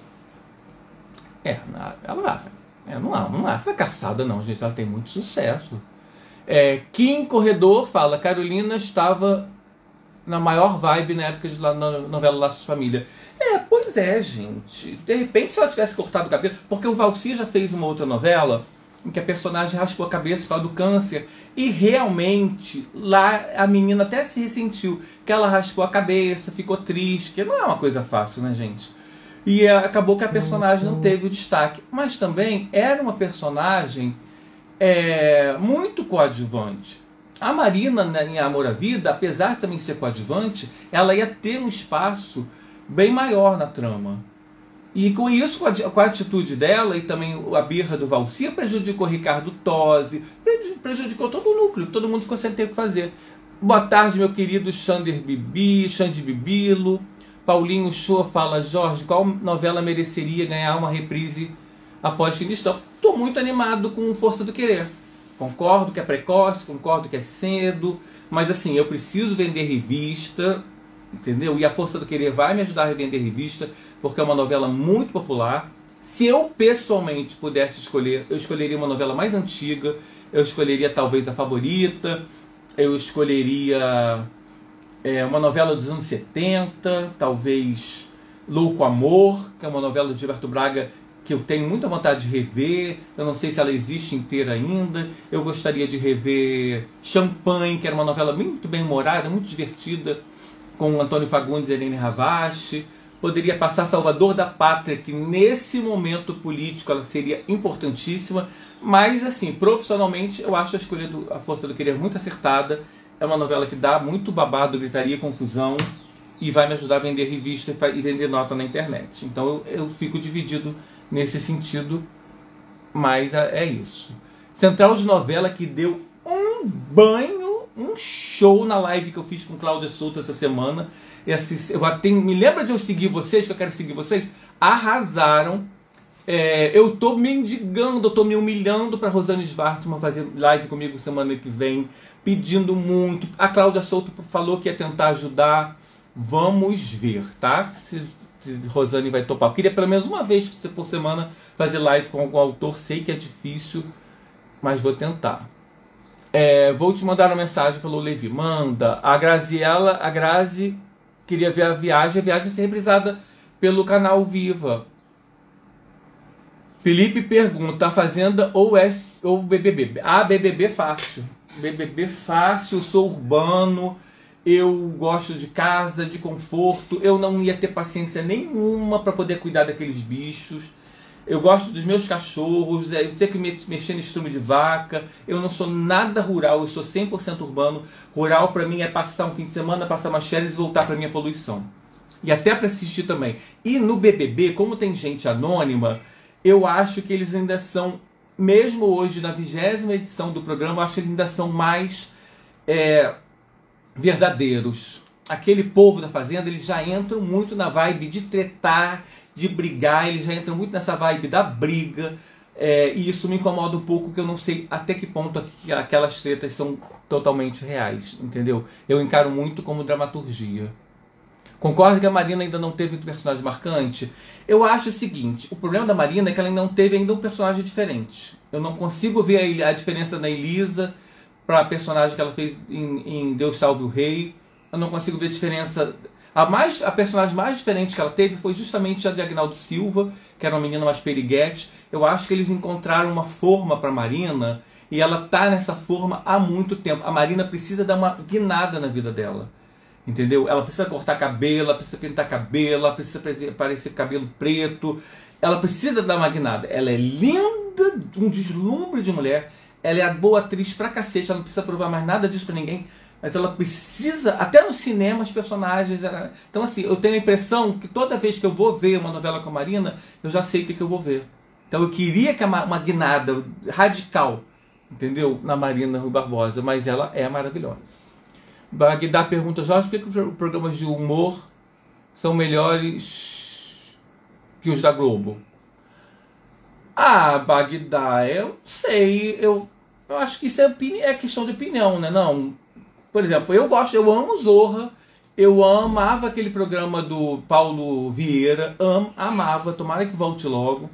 Não é fracassada não, gente. Ela tem muito sucesso. Kim Corredor fala: Carolina estava na maior vibe na época na novela Laços de Família. Pois é, gente. De repente, se ela tivesse cortado o cabelo... Porque o Valcir já fez uma outra novela em que a personagem raspou a cabeça por causa do câncer. E realmente, lá a menina até se ressentiu. Que ela raspou a cabeça, ficou triste. Que não é uma coisa fácil, né, gente? E acabou que a personagem não teve o destaque. Mas também era uma personagem muito coadjuvante. A Marina, em Amor à Vida, apesar de também ser coadjuvante, ela ia ter um espaço bem maior na trama. E com isso, com a atitude dela e também a birra do Valcir, prejudicou Ricardo Tosi, prejudicou todo o núcleo, todo mundo ficou sem ter o que fazer. Boa tarde, meu querido Xande Bibilo. Paulinho Show fala: Jorge, qual novela mereceria ganhar uma reprise após Finistão? Estou muito animado com Força do Querer. Concordo que é precoce, concordo que é cedo, mas assim, eu preciso vender revista, entendeu? E a Força do Querer vai me ajudar a vender revista, porque é uma novela muito popular. Se eu pessoalmente pudesse escolher, eu escolheria uma novela mais antiga, eu escolheria talvez A Favorita, eu escolheria uma novela dos anos 70, talvez Louco Amor, que é uma novela de Gilberto Braga que eu tenho muita vontade de rever, eu não sei se ela existe inteira ainda. Eu gostaria de rever Champanhe, que era uma novela muito bem humorada, muito divertida, com Antônio Fagundes e Helene Ravache. Poderia passar Salvador da Pátria, que nesse momento político ela seria importantíssima, mas assim, profissionalmente eu acho a escolha do A Força do Querer muito acertada. É uma novela que dá muito babado, gritaria, confusão, e vai me ajudar a vender revista e vender nota na internet. Então eu fico dividido nesse sentido, mas é isso. Central de Novela, que deu um banho, um show na live que eu fiz com Cláudia Souto essa semana. Me lembra de eu seguir vocês, que eu quero seguir vocês? Arrasaram. Eu tô mendigando, eu tô me humilhando para Rosane Schwartzman fazer live comigo semana que vem, pedindo muito. A Cláudia Souto falou que ia tentar ajudar. Vamos ver, tá? Se Rosane vai topar. Eu queria pelo menos uma vez por semana fazer live com algum autor. Sei que é difícil, mas vou tentar. Vou te mandar uma mensagem, falou Levi. Manda. A Grazi queria ver a viagem. A viagem vai ser reprisada pelo canal Viva. Felipe pergunta: a Fazenda ou BBB? BBB fácil. BBB fácil, sou urbano. Eu gosto de casa, de conforto. Eu não ia ter paciência nenhuma para poder cuidar daqueles bichos. Eu gosto dos meus cachorros. Eu tenho que mexer no estrume de vaca. Eu não sou nada rural, eu sou 100% urbano. Rural para mim é passar um fim de semana, passar umas férias e voltar para minha poluição. E até para assistir também. E no BBB, como tem gente anônima, eu acho que eles ainda são, mesmo hoje na 20ª edição do programa, eu acho que eles ainda são mais verdadeiros. Aquele povo da Fazenda, eles já entram muito na vibe de tretar, de brigar, eles já entram muito nessa vibe da briga, e isso me incomoda um pouco, que eu não sei até que ponto aquelas tretas são totalmente reais, entendeu? Eu encaro muito como dramaturgia. Concordo que a Marina ainda não teve um personagem marcante? Eu acho o seguinte, o problema da Marina é que ela não teve ainda um personagem diferente. Eu não consigo ver a diferença da Elisa para a personagem que ela fez em Deus Salve o Rei. Eu não consigo ver a diferença. A personagem mais diferente que ela teve foi justamente a de Agnaldo Silva, que era uma menina mais periguete. Eu acho que eles encontraram uma forma para a Marina, e ela tá nessa forma há muito tempo. A Marina precisa dar uma guinada na vida dela. Entendeu? Ela precisa cortar cabelo, ela precisa pintar cabelo, ela precisa parecer cabelo preto. Ela precisa dar uma guinada. Ela é linda, um deslumbre de mulher. Ela é a boa atriz pra cacete, ela não precisa provar mais nada disso pra ninguém. Mas ela precisa, até no cinema, os personagens... Então assim, eu tenho a impressão que toda vez que eu vou ver uma novela com a Marina, eu já sei o que eu vou ver. Então eu queria que uma guinada radical, entendeu? Na Marina Rui Barbosa, mas ela é maravilhosa. Bagdá pergunta: Jorge, por que os programas de humor são melhores que os da Globo? Bagdá, eu sei, eu acho que isso é questão de opinião, né? Não, por exemplo, eu amo Zorra, eu amava aquele programa do Paulo Vieira, amava, tomara que volte logo.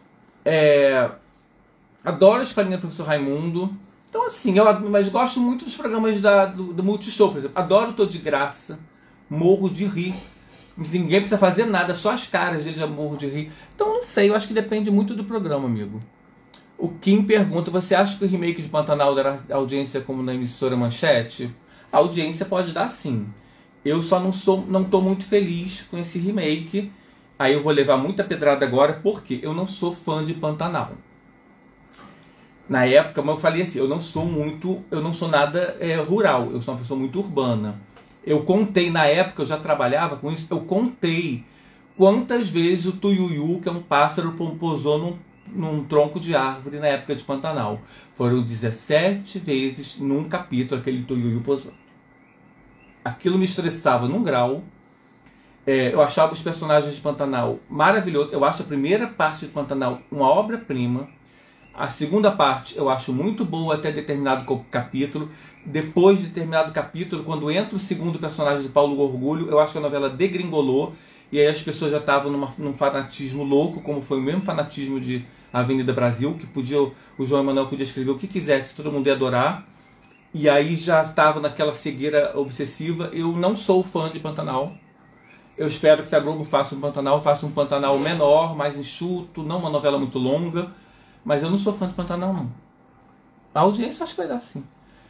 Adoro a Escolinha do Professor Raimundo. Então assim, mas gosto muito dos programas do Multishow, por exemplo. Adoro Tô de Graça, morro de rir. Ninguém precisa fazer nada, só as caras dele já morro de rir. Então não sei, eu acho que depende muito do programa, amigo. O Kim pergunta: você acha que o remake de Pantanal dará audiência como na emissora Manchete? A audiência pode dar sim. Eu só não tô muito feliz com esse remake. Aí eu vou levar muita pedrada agora, porque eu não sou fã de Pantanal. Na época, como eu falei assim, eu não sou nada rural, eu sou uma pessoa muito urbana. Eu contei, na época eu já trabalhava com isso, eu contei quantas vezes o tuiuiu, que é um pássaro, pousou num tronco de árvore na época de Pantanal. Foram 17 vezes num capítulo aquele tuiuiu pousou. Aquilo me estressava num grau. Eu achava os personagens de Pantanal maravilhosos. Eu acho a primeira parte de Pantanal uma obra-prima. A segunda parte eu acho muito boa até determinado capítulo. Depois de determinado capítulo, quando entra o segundo personagem de Paulo Orgulho, eu acho que a novela degringolou. e aí as pessoas já estavam num fanatismo louco, como foi o mesmo fanatismo de Avenida Brasil, que o João Emanuel podia escrever o que quisesse, que todo mundo ia adorar, e aí já estava naquela cegueira obsessiva. Eu não sou fã de Pantanal. Eu espero que se a Globo faça um Pantanal menor, mais enxuto, não uma novela muito longa, mas eu não sou fã de Pantanal, não. A audiência acho que vai dar sim.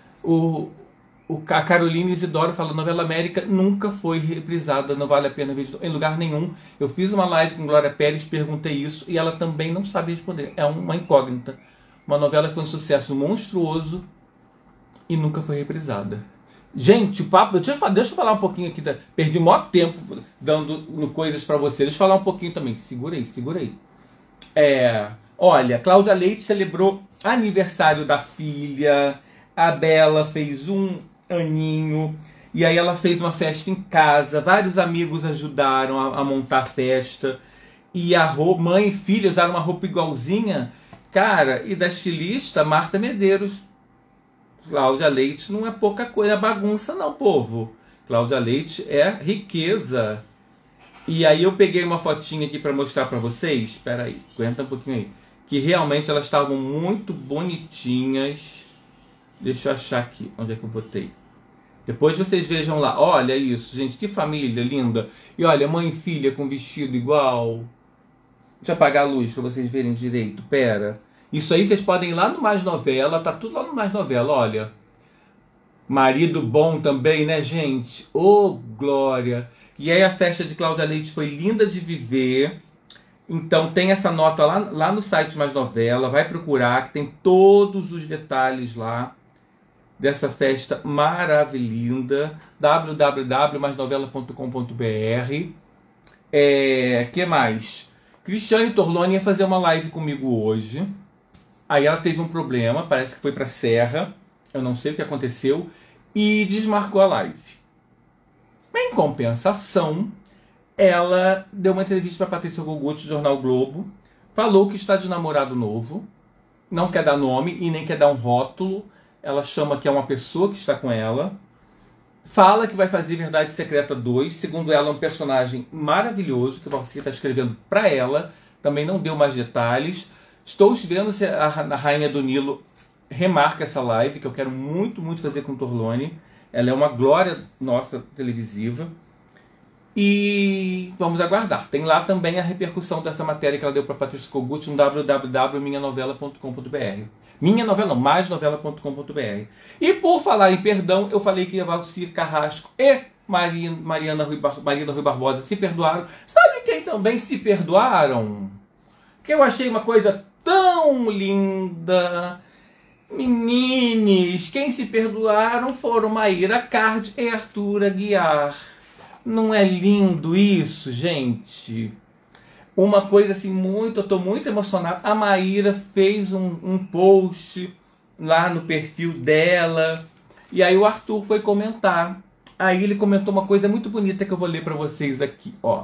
A Carolina Isidoro fala: novela América nunca foi reprisada, não vale a pena ver em lugar nenhum. Eu fiz uma live com Glória Pérez, perguntei isso e ela também não sabe responder. É uma incógnita. Uma novela que foi um sucesso monstruoso e nunca foi reprisada. Gente, o papo. Deixa eu falar um pouquinho aqui. Perdi o maior tempo dando coisas pra vocês. Deixa eu falar um pouquinho também. Segura aí. Olha, Cláudia Leite celebrou aniversário da filha. A Bela fez um aninho. E aí ela fez uma festa em casa. Vários amigos ajudaram a montar a festa. E a mãe e filha usaram uma roupa igualzinha. Cara, e da estilista Marta Medeiros. Cláudia Leite não é pouca coisa, é bagunça não, povo. Cláudia Leite é riqueza. E aí eu peguei uma fotinha aqui para mostrar para vocês. Espera aí, aguenta um pouquinho aí. Que realmente elas estavam muito bonitinhas. Deixa eu achar aqui, onde é que eu botei. Depois vocês vejam lá. Olha isso, gente, que família linda. E olha, mãe e filha com vestido igual. Deixa eu apagar a luz para vocês verem direito, pera. Isso aí vocês podem ir lá no Mais Novela, tá tudo lá no Mais Novela, olha. Marido bom também, né, gente? Ô, glória! E aí a festa de Cláudia Leite foi linda de viver. Então tem essa nota lá no site Mais Novela, vai procurar, que tem todos os detalhes lá dessa festa maravilhosa. www.maisnovela.com.br. Que mais? Cristiane Torloni ia fazer uma live comigo hoje. Aí ela teve um problema, parece que foi para Serra, eu não sei o que aconteceu, e desmarcou a live. Em compensação, ela deu uma entrevista para Patrícia Gogutti, do Jornal Globo, falou que está de namorado novo, não quer dar nome e nem quer dar um rótulo, ela chama que é uma pessoa que está com ela, fala que vai fazer Verdade Secreta 2, segundo ela, um personagem maravilhoso, que você está escrevendo para ela, também não deu mais detalhes. Estou vendo se a Rainha do Nilo remarca essa live, que eu quero muito, muito fazer com Torloni. Ela é uma glória nossa televisiva. E vamos aguardar. Tem lá também a repercussão dessa matéria que ela deu para Patrícia Kogut no www.minhanovela.com.br. Minha novela, não, maisnovela.com.br. E por falar em perdão, eu falei que Valcir Carrasco e Marina Rui Barbosa se perdoaram. Sabe quem também se perdoaram? Que eu achei uma coisa tão linda. Menines, quem se perdoaram foram Maíra Card e Arthur Aguiar. Não é lindo isso, gente? Uma coisa assim, eu estou muito emocionado. A Maíra fez um post lá no perfil dela. E aí o Arthur foi comentar. Aí ele comentou uma coisa muito bonita que eu vou ler para vocês aqui, ó.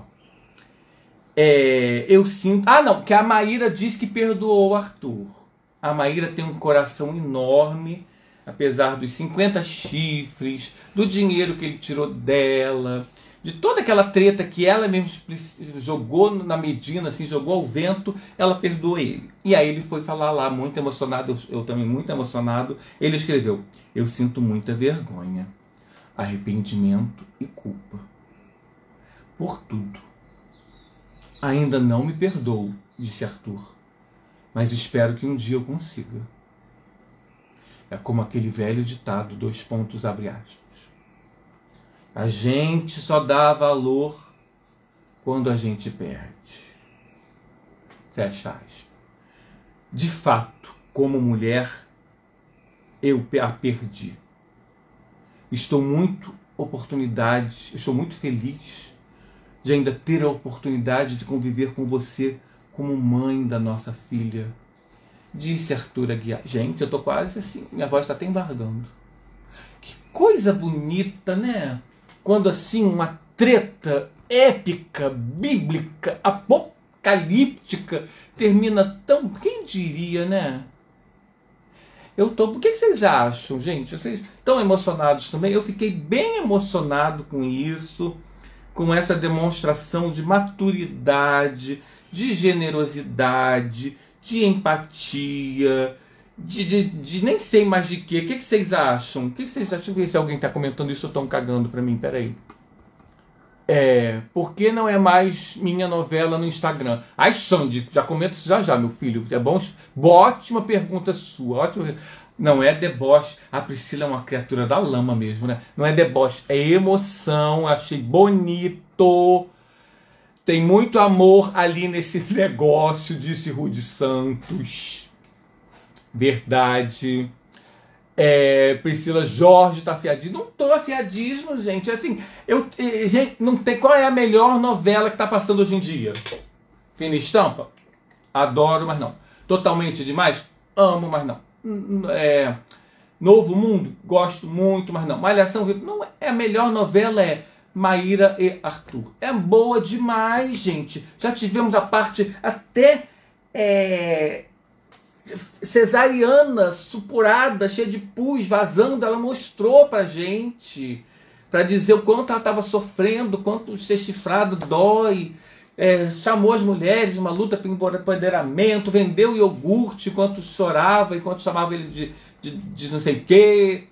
Eu sinto... que a Maíra diz que perdoou o Arthur. A Maíra tem um coração enorme, apesar dos 50 chifres, do dinheiro que ele tirou dela, de toda aquela treta que ela mesmo jogou na Medina, assim, jogou ao vento, ela perdoou ele. E aí ele foi falar lá, muito emocionado, eu também muito emocionado, ele escreveu: eu sinto muita vergonha, arrependimento e culpa por tudo. Ainda não me perdoo, disse Arthur, mas espero que um dia eu consiga. É como aquele velho ditado, : abre aspas. A gente só dá valor quando a gente perde. Fecha aspas. De fato, como mulher, eu a perdi. Estou muito feliz de ainda ter a oportunidade de conviver com você como mãe da nossa filha, disse Arthur Aguiar. Gente, eu tô quase assim, minha voz está até embargando. Que coisa bonita, né? Quando assim uma treta épica, bíblica, apocalíptica termina tão... Quem diria, né? O que vocês acham, gente? Vocês estão emocionados também? Eu fiquei bem emocionado com isso. com essa demonstração de maturidade, de generosidade, de empatia, de nem sei mais de quê. O que vocês acham? O que vocês acham? Deixa eu ver se alguém está comentando isso ou estão cagando para mim. Peraí. Por que não é mais minha novela no Instagram? Ai, Xande, já comento isso já, meu filho. É bom? Ótima pergunta sua. Ótima. Não é deboche. A Priscila é uma criatura da lama mesmo, né? Não é deboche, é emoção. Achei bonito. Tem muito amor ali nesse negócio, disse Rude Santos. Verdade. Priscila, Jorge tá afiadíssimo. Não tô afiadíssimo, gente. Assim, gente, não tem. Qual é a melhor novela que tá passando hoje em dia? Fina Estampa? Adoro, mas não. Totalmente Demais? Amo, mas não. Novo Mundo? Gosto muito, mas não. Malhação? Não é a melhor novela, Maíra e Arthur. É boa demais, gente. Já tivemos a parte até cesariana, supurada, cheia de pus, vazando. Ela mostrou pra gente, pra dizer o quanto ela estava sofrendo, quanto ser chifrado dói. Chamou as mulheres numa luta pelo empoderamento, vendeu iogurte enquanto chorava, enquanto chamava ele de não sei o quê.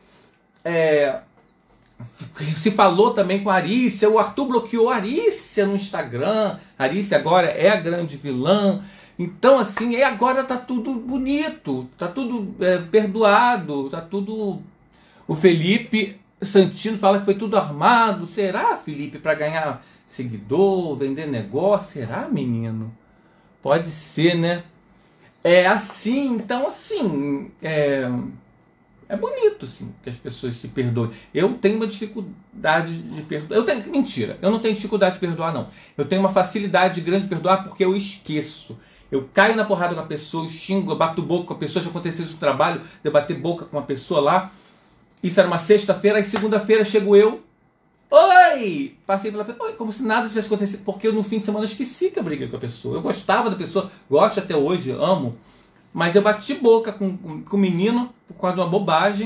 Se falou também com a Arícia. O Arthur bloqueou a Arícia no Instagram. A Arícia agora é a grande vilã. Então, assim, agora tá tudo bonito, tá tudo perdoado, tá tudo... O Felipe Santino fala que foi tudo armado. Será, Felipe, para ganhar seguidor, vender negócio? Será, menino? Pode ser, né? Assim, então, assim, é bonito, assim, que as pessoas se perdoem. Eu tenho uma dificuldade de perdoar. Mentira, eu não tenho dificuldade de perdoar, não. Eu tenho uma facilidade grande de perdoar porque eu esqueço. Eu caio na porrada com a pessoa, eu xingo, eu bato boca com a pessoa. Já aconteceu isso no trabalho, de eu bater boca com uma pessoa lá. Isso era uma sexta-feira, aí segunda-feira chego eu. Oi! Passei pela pessoa, como se nada tivesse acontecido. Porque eu no fim de semana esqueci que eu briguei com a pessoa. Eu gostava da pessoa, gosto até hoje, amo. Mas eu bati boca com o menino por causa de uma bobagem.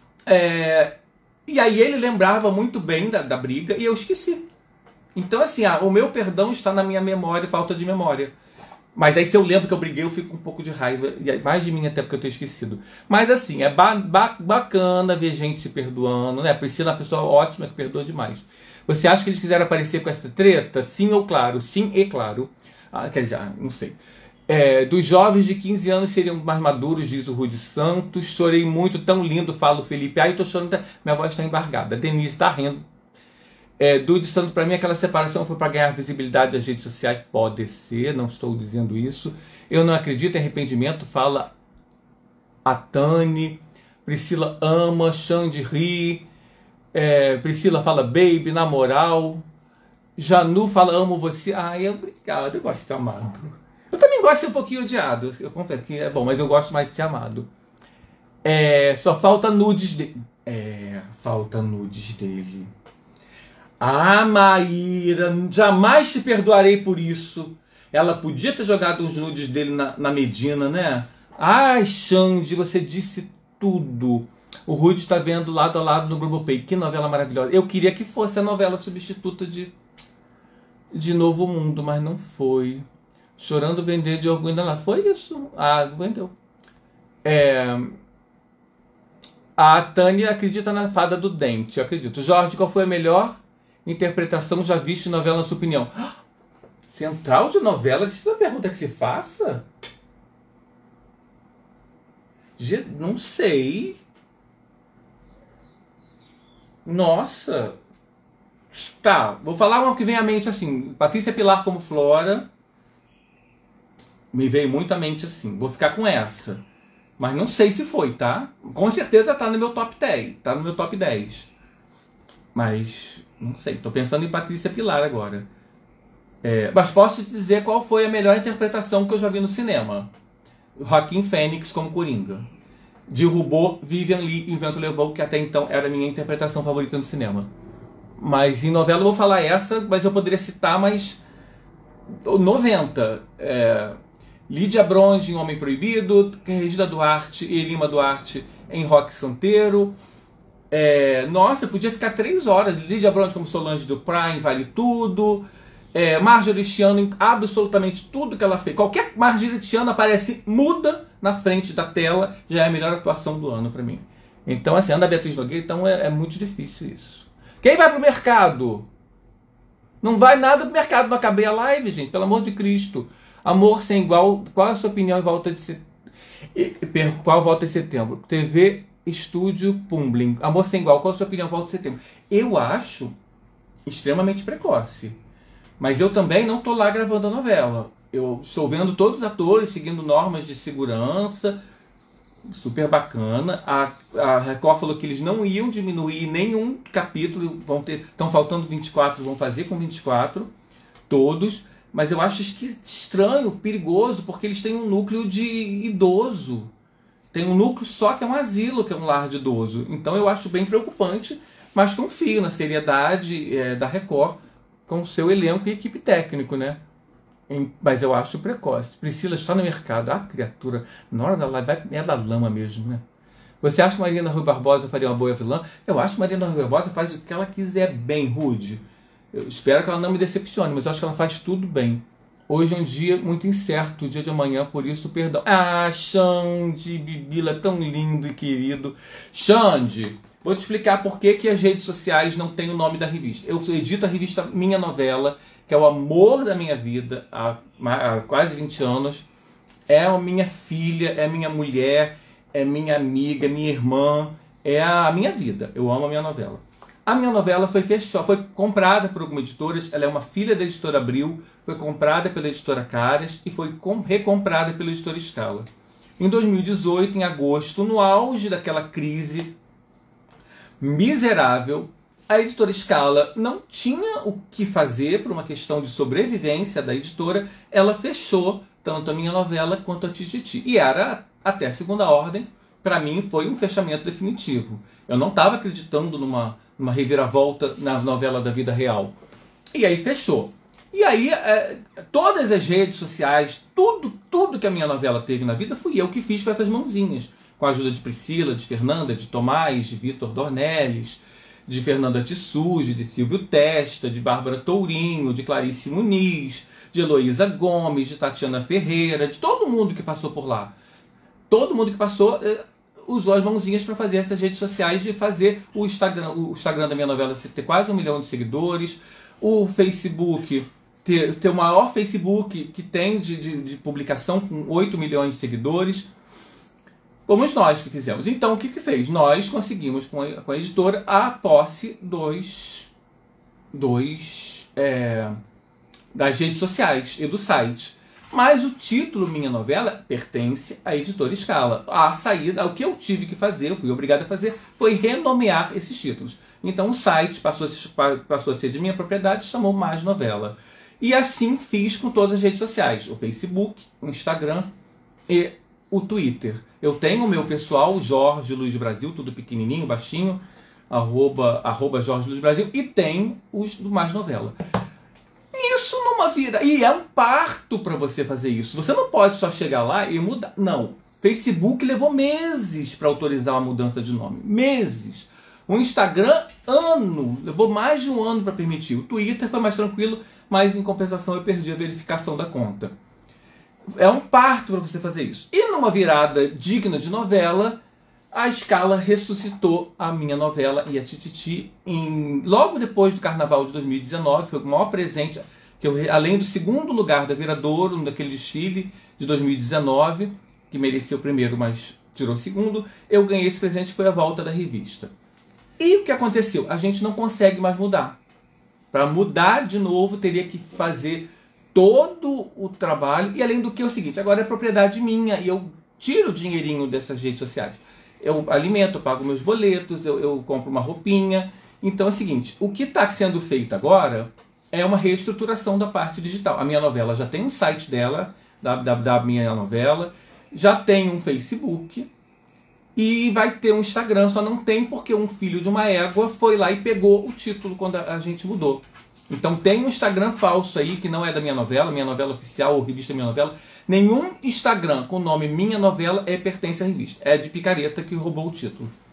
E aí ele lembrava muito bem da briga e eu esqueci. Então, assim, o meu perdão está na minha memória, falta de memória. Mas aí se eu lembro que eu briguei, eu fico com um pouco de raiva. E mais de mim até porque eu tenho esquecido. Mas assim, é bacana ver gente se perdoando, né? A Priscila é uma pessoa ótima que perdoa demais. Você acha que eles quiseram aparecer com essa treta? Sim ou claro? Sim e claro. Quer dizer, não sei. Dos jovens de 15 anos seriam mais maduros, diz o Rude Santos. Chorei muito, tão lindo, fala o Felipe. Eu tô chorando, minha voz está embargada. Denise tá rindo. Dude Santos, para mim aquela separação foi para ganhar visibilidade das redes sociais. Pode ser, não estou dizendo isso. Eu não acredito em arrependimento, fala a Tani. Priscila ama, Xande ri. Priscila fala baby, na moral. Janu fala amo você. Obrigado, eu gosto de ser amado. Eu também gosto de ser um pouquinho odiado. Eu confesso que é bom, mas eu gosto mais de ser amado. Só falta nudes dele. Falta nudes dele. Maíra, jamais te perdoarei por isso. Ela podia ter jogado os nudes dele na Medina, né? Ai, Xande, você disse tudo. O Rude está vendo lado a lado no Globoplay. Que novela maravilhosa. Eu queria que fosse a novela substituta de Novo Mundo, mas não foi. Chorando vender de orgulho ainda lá. Foi isso. Vendeu. A Tânia acredita na fada do dente. Eu acredito. Jorge, qual foi a melhor interpretação já vista em novela, na sua opinião? Central de novela? Isso é uma pergunta que se faça? Não sei. Nossa. Tá, vou falar uma que vem à mente assim. Patrícia Pilar como Flora. Me veio muito à mente assim. Vou ficar com essa. Mas não sei se foi, tá? Com certeza tá no meu top 10. Tá no meu top 10. Mas não sei, tô pensando em Patrícia Pilar agora. Mas posso te dizer qual foi a melhor interpretação que eu já vi no cinema. Joaquim Fênix como Coringa. Derrubou Vivian Lee em Vento Levou, que até então era a minha interpretação favorita no cinema. Mas em novela eu vou falar essa, mas eu poderia citar mais 90. Lídia Bronze em Homem Proibido, Regina Duarte e Lima Duarte em Roque Santeiro. Nossa, eu podia ficar 3 horas. Lídia Bronze como Solange do Prime, vale tudo. Marjorie Chiano, absolutamente tudo que ela fez. Qualquer Marjorie Chiano aparece muda na frente da tela, já é a melhor atuação do ano pra mim. Então, assim, Ana Beatriz Nogueira, então é muito difícil isso. Quem vai pro mercado? Não vai nada pro mercado, não acabei a live, gente, pelo amor de Cristo. Amor Sem Igual, qual é a sua opinião em volta de qual volta de setembro? TV Estúdio Pumbling. Amor Sem Igual, qual é a sua opinião em volta de setembro? Eu acho extremamente precoce. Mas eu também não estou lá gravando a novela. Eu estou vendo todos os atores seguindo normas de segurança, super bacana. A Record falou que eles não iam diminuir nenhum capítulo, estão faltando 24, vão fazer com 24, todos. Mas eu acho estranho, perigoso, porque eles têm um núcleo de idoso. Tem um núcleo só que é um asilo, que é um lar de idoso. Então eu acho bem preocupante, mas confio na seriedade da Record, com o seu elenco e equipe técnico, né? Mas eu acho precoce. Priscila está no mercado. A criatura, na hora da live, é da lama mesmo, né? Você acha que Marina Rui Barbosa faria uma boa vilã? Eu acho que Marina Rui Barbosa faz o que ela quiser bem, Rude. Eu espero que ela não me decepcione, mas eu acho que ela faz tudo bem. Hoje é um dia muito incerto, o dia de amanhã, por isso, perdão. Ah, Xande, Bibila, tão lindo e querido. Xande, vou te explicar por que as redes sociais não têm o nome da revista. Eu edito a revista Minha Novela, que é o amor da minha vida há quase 20 anos. É a minha filha, é minha mulher, é minha amiga, minha irmã, é a minha vida. Eu amo a minha novela. A minha novela foi comprada por algumas editoras, ela é uma filha da editora Abril, foi comprada pela editora Caras e foi recomprada pela editora Scala. Em 2018, em agosto, no auge daquela crise miserável, a editora Scala não tinha o que fazer por uma questão de sobrevivência da editora, ela fechou tanto a minha novela quanto a Tititi. E era, até a segunda ordem, para mim foi um fechamento definitivo. Eu não estava acreditando numa reviravolta na novela da vida real. E aí fechou. E aí todas as redes sociais, tudo que a minha novela teve na vida, fui eu que fiz com essas mãozinhas. Com a ajuda de Priscila, de Fernanda, de Tomás, de Vitor Dornelles, de Fernanda Tissuge, de Silvio Testa, de Bárbara Tourinho, de Clarice Muniz, de Heloísa Gomes, de Tatiana Ferreira, de todo mundo que passou por lá. Todo mundo que passou usou as mãozinhas para fazer essas redes sociais, de fazer o Instagram da minha novela ter quase 1 milhão de seguidores, o Facebook ter o maior Facebook que tem de publicação, com 8 milhões de seguidores. Fomos nós que fizemos. Então, o que fez? Nós conseguimos, com a editora, a posse das redes sociais e do site. Mas o título Minha Novela pertence à editora Scala. A saída, o que eu tive que fazer, eu fui obrigado a fazer, foi renomear esses títulos. Então, o site passou a ser de minha propriedade, chamou Mais Novela. E assim fiz com todas as redes sociais. O Facebook, o Instagram e o Twitter. Eu tenho o meu pessoal, Jorge Luiz Brasil, tudo pequenininho, baixinho, @ Jorge Luiz Brasil, e tem os do Mais Novela. Isso numa vida. E é um parto para você fazer isso. Você não pode só chegar lá e mudar. Não. Facebook levou meses para autorizar uma mudança de nome. Meses. O Instagram, levou mais de 1 ano para permitir. O Twitter foi mais tranquilo, mas em compensação eu perdi a verificação da conta. É um parto para você fazer isso. E numa virada digna de novela, a Scala ressuscitou a minha novela e a Tititi logo depois do Carnaval de 2019. Foi o maior presente que eu, além do 2º lugar da Viradouro, daquele desfile de 2019, que merecia o primeiro, mas tirou o 2º, eu ganhei esse presente, que foi a volta da revista. E o que aconteceu? A gente não consegue mais mudar. Para mudar de novo, teria que fazer todo o trabalho. E além do que, é o seguinte, agora é propriedade minha e eu tiro o dinheirinho dessas redes sociais. Eu alimento, eu pago meus boletos, eu compro uma roupinha. Então é o seguinte, o que está sendo feito agora é uma reestruturação da parte digital. A Minha Novela já tem um site dela, www.minhanovela, já tem um Facebook e vai ter um Instagram, só não tem porque um filho de uma égua foi lá e pegou o título quando a gente mudou. Então tem um Instagram falso aí, que não é da Minha Novela Oficial ou Revista Minha Novela. Nenhum Instagram com o nome Minha Novela pertence à revista. É de picareta que roubou o título.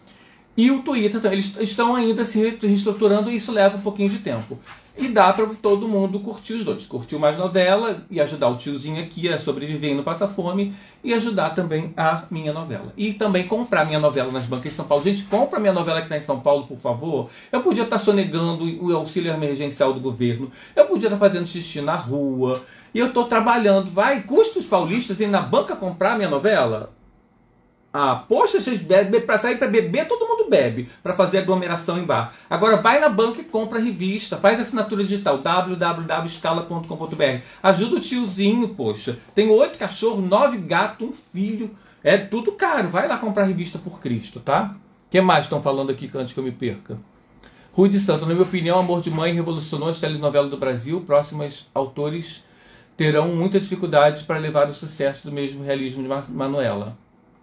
E o Twitter também, eles estão ainda se reestruturando e isso leva um pouquinho de tempo. E dá para todo mundo curtir os dois. Curtir mais novela e ajudar o tiozinho aqui a sobreviver e não passar fome. E ajudar também a minha novela. E também comprar minha novela nas bancas de São Paulo. Gente, compra minha novela que está em São Paulo, por favor. Eu podia estar sonegando o auxílio emergencial do governo. Eu podia estar fazendo xixi na rua. E eu estou trabalhando. Vai, custa os paulistas irem na banca comprar minha novela? Ah, poxa, vocês bebem, para sair para beber, todo mundo bebe, para fazer aglomeração em bar. Agora vai na banca e compra a revista, faz assinatura digital, www.escala.com.br. Ajuda o tiozinho, poxa. Tem 8 cachorros, 9 gatos, um filho. É tudo caro. Vai lá comprar a revista por Cristo, tá? O que mais estão falando aqui antes que eu me perca? Rui de Santos, na minha opinião, Amor de Mãe revolucionou as telenovelas do Brasil. Próximos autores terão muita dificuldade para levar o sucesso do mesmo realismo de Manuela.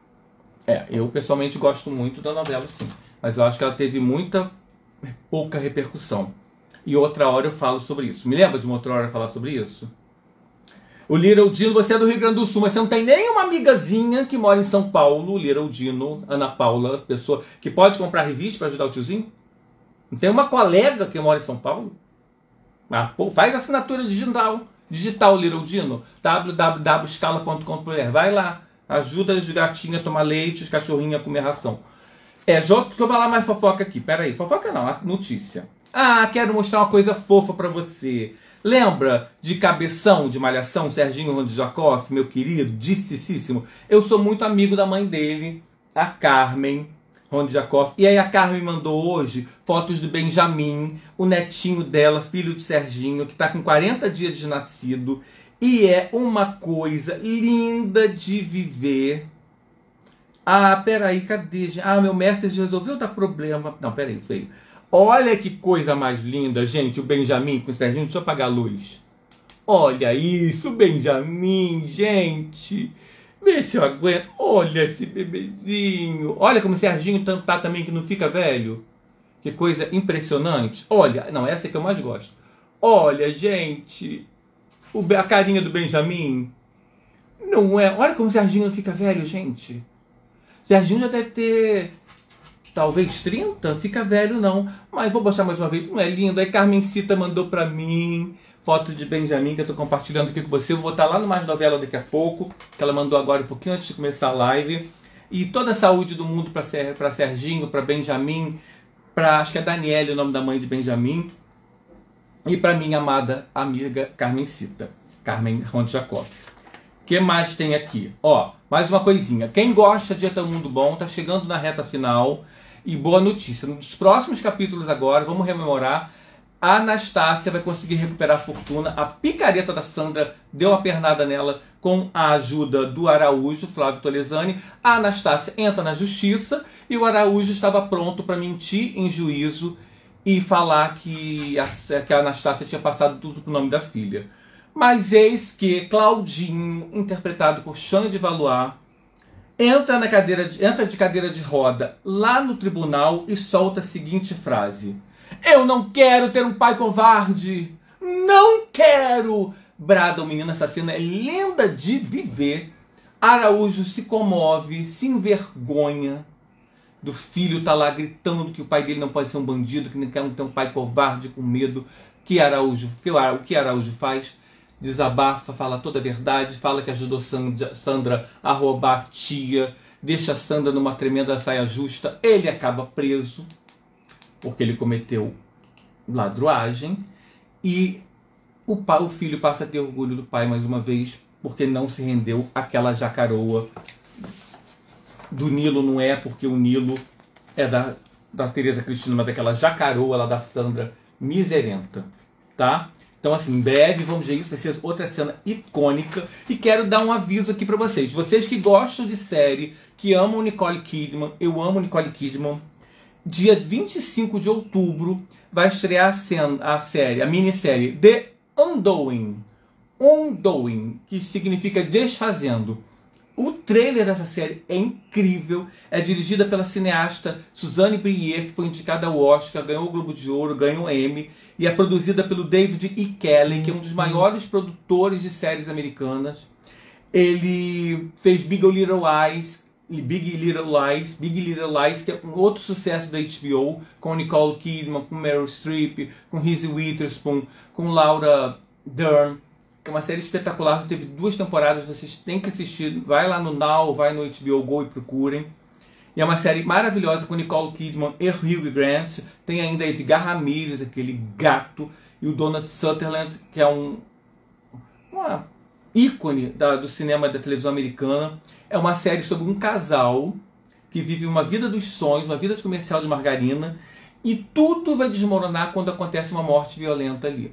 Eu pessoalmente gosto muito da novela, sim. Mas eu acho que ela teve pouca repercussão. E outra hora eu falo sobre isso. Me lembra de uma outra hora falar sobre isso? O Little Dino, você é do Rio Grande do Sul, mas você não tem nenhuma amigazinha que mora em São Paulo, Little Dino, Ana Paula, pessoa que pode comprar revista para ajudar o tiozinho? Não tem uma colega que mora em São Paulo? Ah, pô, faz assinatura digital, Little Dino, www.escala.com.br. Vai lá. Ajuda os gatinhos a tomar leite, os cachorrinhos a comer ração. Deixa eu falar mais fofoca aqui. Pera aí, fofoca não, a notícia. Ah, quero mostrar uma coisa fofa pra você. Lembra de Cabeção, de Malhação, Serginho Rondjakov, meu querido, dissicíssimo? Eu sou muito amigo da mãe dele, a Carmen Rondjakov. E aí a Carmen mandou hoje fotos do Benjamin, o netinho dela, filho de Serginho, que tá com 40 dias de nascido. E é uma coisa linda de viver. Ah, peraí, cadê? Ah, meu Messenger resolveu dar problema. Não, peraí, feio. Olha que coisa mais linda, gente, o Benjamin com o Serginho. Deixa eu apagar a luz. Olha isso, Benjamin, gente. Vê se eu aguento. Olha esse bebezinho. Olha como o Serginho tá também, que não fica velho. Que coisa impressionante. Olha, não, essa é que eu mais gosto. Olha, gente... A carinha do Benjamin. Não é? Olha como o Serginho não fica velho, gente. O Serginho já deve ter talvez 30. Fica velho não. Mas vou mostrar mais uma vez. Não é lindo? Aí Carmencita mandou pra mim foto de Benjamin que eu tô compartilhando aqui com você. Eu vou botar lá no Mais Novela daqui a pouco. Que ela mandou agora um pouquinho antes de começar a live. E toda a saúde do mundo pra Serginho, pra Benjamin, acho que é Daniele o nome da mãe de Benjamin. E para minha amada amiga Carmencita, Carmen Rondjakov. O que mais tem aqui? Ó, mais uma coisinha. Quem gosta de Até o Mundo Bom, tá chegando na reta final. E boa notícia. Nos próximos capítulos agora, vamos rememorar. A Anastácia vai conseguir recuperar a fortuna. A picareta da Sandra deu uma pernada nela com a ajuda do Araújo, Flávio Tolesani. A Anastácia entra na justiça e o Araújo estava pronto para mentir em juízo e falar que a Anastácia tinha passado tudo pro nome da filha. Mas eis que Claudinho, interpretado por Xande Valois, entra de cadeira de roda lá no tribunal e solta a seguinte frase: "Eu não quero ter um pai covarde! Não quero!" Brada o menino. Essa cena é linda de viver. Araújo se comove, se envergonha do filho tá lá gritando que o pai dele não pode ser um bandido, que não quer ter um pai covarde com medo. O que Araújo faz? Desabafa, fala toda a verdade, fala que ajudou Sandra a roubar a tia, deixa Sandra numa tremenda saia justa. Ele acaba preso porque ele cometeu ladruagem e o filho passa a ter orgulho do pai mais uma vez porque não se rendeu àquela jacaroa do Nilo. Não é porque o Nilo é da Tereza Cristina, mas daquela jacaroa lá da Sandra miserenta, tá? Então assim, em breve vamos ver isso, vai ser outra cena icônica. E quero dar um aviso aqui pra vocês. Vocês que gostam de série, que amam Nicole Kidman, eu amo Nicole Kidman. Dia 25 de outubro vai estrear a série, a minissérie The Undoing. Undoing, que significa desfazendo. O trailer dessa série é incrível. É dirigida pela cineasta Suzanne Bier, que foi indicada ao Oscar, ganhou o Globo de Ouro, ganhou o Emmy. E é produzida pelo David E. Kelley, que é um dos maiores produtores de séries americanas. Ele fez Big Little Lies, Big Little Lies, que é um outro sucesso da HBO, com Nicole Kidman, com Meryl Streep, com Reese Witherspoon, com Laura Dern, que é uma série espetacular, teve 2 temporadas, vocês têm que assistir, vai lá no Now, vai no HBO Go e procurem. E é uma série maravilhosa com Nicole Kidman e Hugh Grant, tem ainda Edgar Ramirez, aquele gato, e o Donald Sutherland, que é uma ícone do cinema e da televisão americana. É uma série sobre um casal que vive uma vida dos sonhos, uma vida de comercial de margarina, e tudo vai desmoronar quando acontece uma morte violenta ali.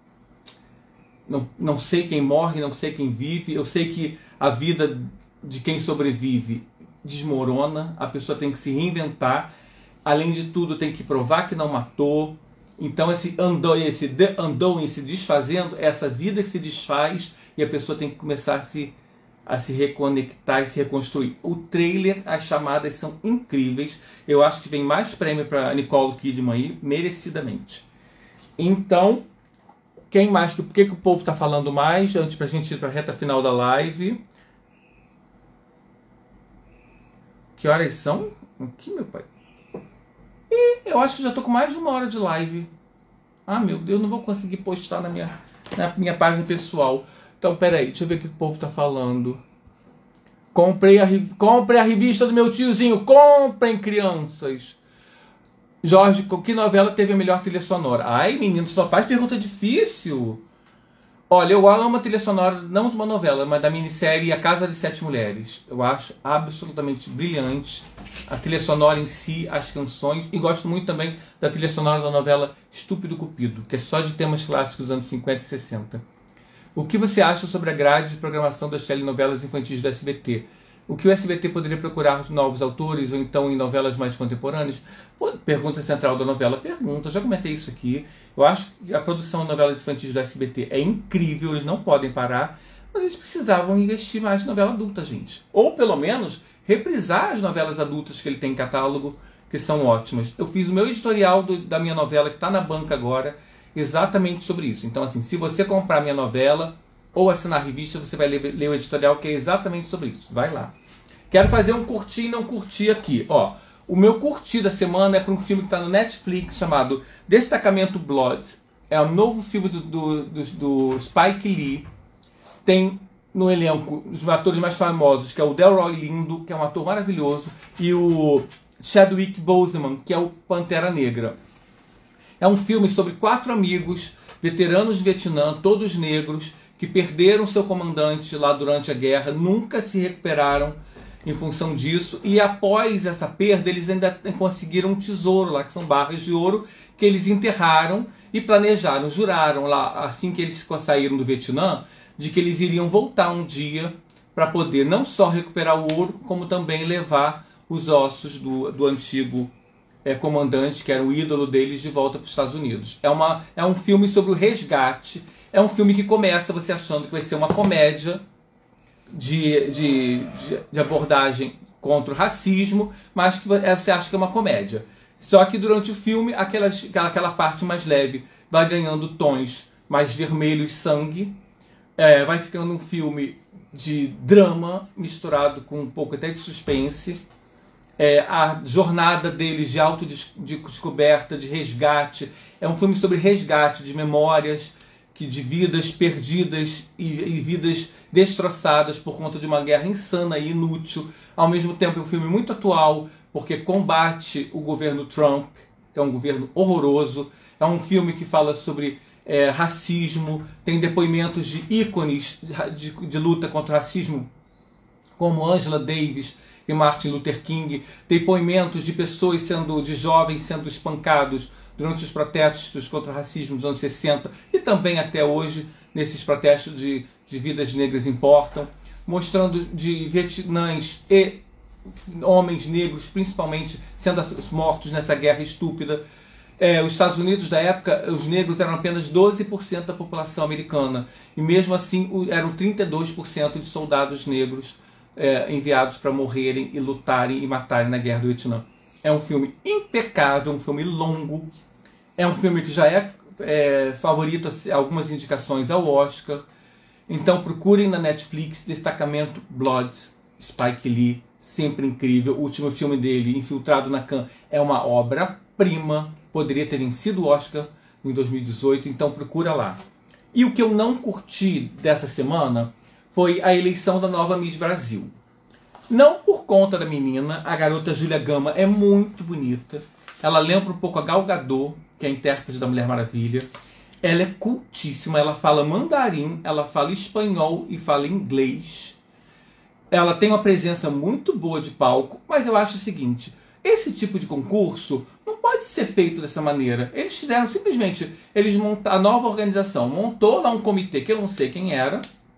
Não sei quem morre, não sei quem vive, eu sei que a vida de quem sobrevive desmorona, a pessoa tem que se reinventar, além de tudo tem que provar que não matou. Então esse undoing, se desfazendo, é essa vida que se desfaz e a pessoa tem que começar a se reconectar e se reconstruir. O trailer, as chamadas são incríveis. Eu acho que vem mais prêmio para Nicole Kidman aí, merecidamente. Então, quem mais? Por que o povo está falando mais? Antes para a gente ir para a reta final da live. Que horas são? Aqui, meu pai. E eu acho que já estou com mais de 1 hora de live. Ah, meu Deus, não vou conseguir postar na minha página pessoal. Então, peraí, deixa eu ver o que o povo tá falando. Comprei a revista do meu tiozinho. Comprem, crianças. Jorge, que novela teve a melhor trilha sonora? Ai, menino, só faz pergunta difícil. Olha, eu amo a trilha sonora, não de uma novela, mas da minissérie A Casa de 7 Mulheres. Eu acho absolutamente brilhante a trilha sonora em si, as canções. E gosto muito também da trilha sonora da novela Estúpido Cupido, que é só de temas clássicos dos anos 50 e 60. O que você acha sobre a grade de programação das telenovelas infantis do SBT? O que o SBT poderia procurar de novos autores ou então em novelas mais contemporâneas? Pergunta central da novela. Pergunta, já comentei isso aqui. Eu acho que a produção de novelas infantis do SBT é incrível, eles não podem parar, mas eles precisavam investir mais em novela adulta, gente. Ou pelo menos reprisar as novelas adultas que ele tem em catálogo, que são ótimas. Eu fiz o meu editorial da minha novela, que está na banca agora, exatamente sobre isso. Então, assim, se você comprar minha novela ou assinar a revista, você vai ler o editorial que é exatamente sobre isso. Vai lá. Quero fazer um curtir e não curtir aqui. Ó, o meu curtir da semana é para um filme que está no Netflix chamado Destacamento Blood. É um novo filme do Spike Lee. Tem no elenco os atores mais famosos, que é o Delroy Lindo, que é um ator maravilhoso, e o Chadwick Boseman, que é o Pantera Negra. É um filme sobre 4 amigos, veteranos de Vietnã, todos negros, que perderam seu comandante lá durante a guerra, nunca se recuperaram em função disso, e após essa perda eles ainda conseguiram um tesouro lá, que são barras de ouro, que eles enterraram e planejaram, juraram lá, assim que eles saíram do Vietnã, de que eles iriam voltar um dia para poder não só recuperar o ouro, como também levar os ossos do antigo comandante, que era o ídolo deles, de volta para os Estados Unidos. É um filme sobre o resgate. É um filme que começa você achando que vai ser uma comédia de abordagem contra o racismo, mas que você acha que é uma comédia. Só que durante o filme, aquela parte mais leve vai ganhando tons mais vermelhos, sangue. Vai ficando um filme de drama misturado com um pouco até de suspense. A jornada deles de autodescoberta, de resgate. É um filme sobre resgate de memórias, de vidas perdidas e vidas destroçadas por conta de uma guerra insana e inútil. Ao mesmo tempo é um filme muito atual, porque combate o governo Trump, que é um governo horroroso. É um filme que fala sobre racismo, tem depoimentos de ícones de luta contra o racismo, como Angela Davis e Martin Luther King, depoimentos de pessoas de jovens sendo espancados durante os protestos contra o racismo dos anos 60 e também até hoje, nesses protestos de vidas negras importam, mostrando de vietnãs e homens negros, principalmente, sendo mortos nessa guerra estúpida. Os Estados Unidos da época, os negros eram apenas 12% da população americana, e mesmo assim eram 32% de soldados negros enviados para morrerem e lutarem e matarem na guerra do Vietnã. É um filme impecável, um filme longo, é um filme que já é favorito a algumas indicações ao Oscar. Então procurem na Netflix Destacamento Blood. Spike Lee, sempre incrível. O último filme dele, Infiltrado na Khan, é uma obra-prima. Poderia ter vencido o Oscar em 2018, então procura lá. E o que eu não curti dessa semana foi a eleição da nova Miss Brasil. Não por conta da menina, a garota Júlia Gama é muito bonita. Ela lembra um pouco a Gal Gadot, que é a intérprete da Mulher Maravilha. Ela é cultíssima, ela fala mandarim, ela fala espanhol e fala inglês. Ela tem uma presença muito boa de palco, mas eu acho o seguinte, esse tipo de concurso não pode ser feito dessa maneira. Eles fizeram simplesmente, a nova organização montou lá um comitê que eu não sei quem era,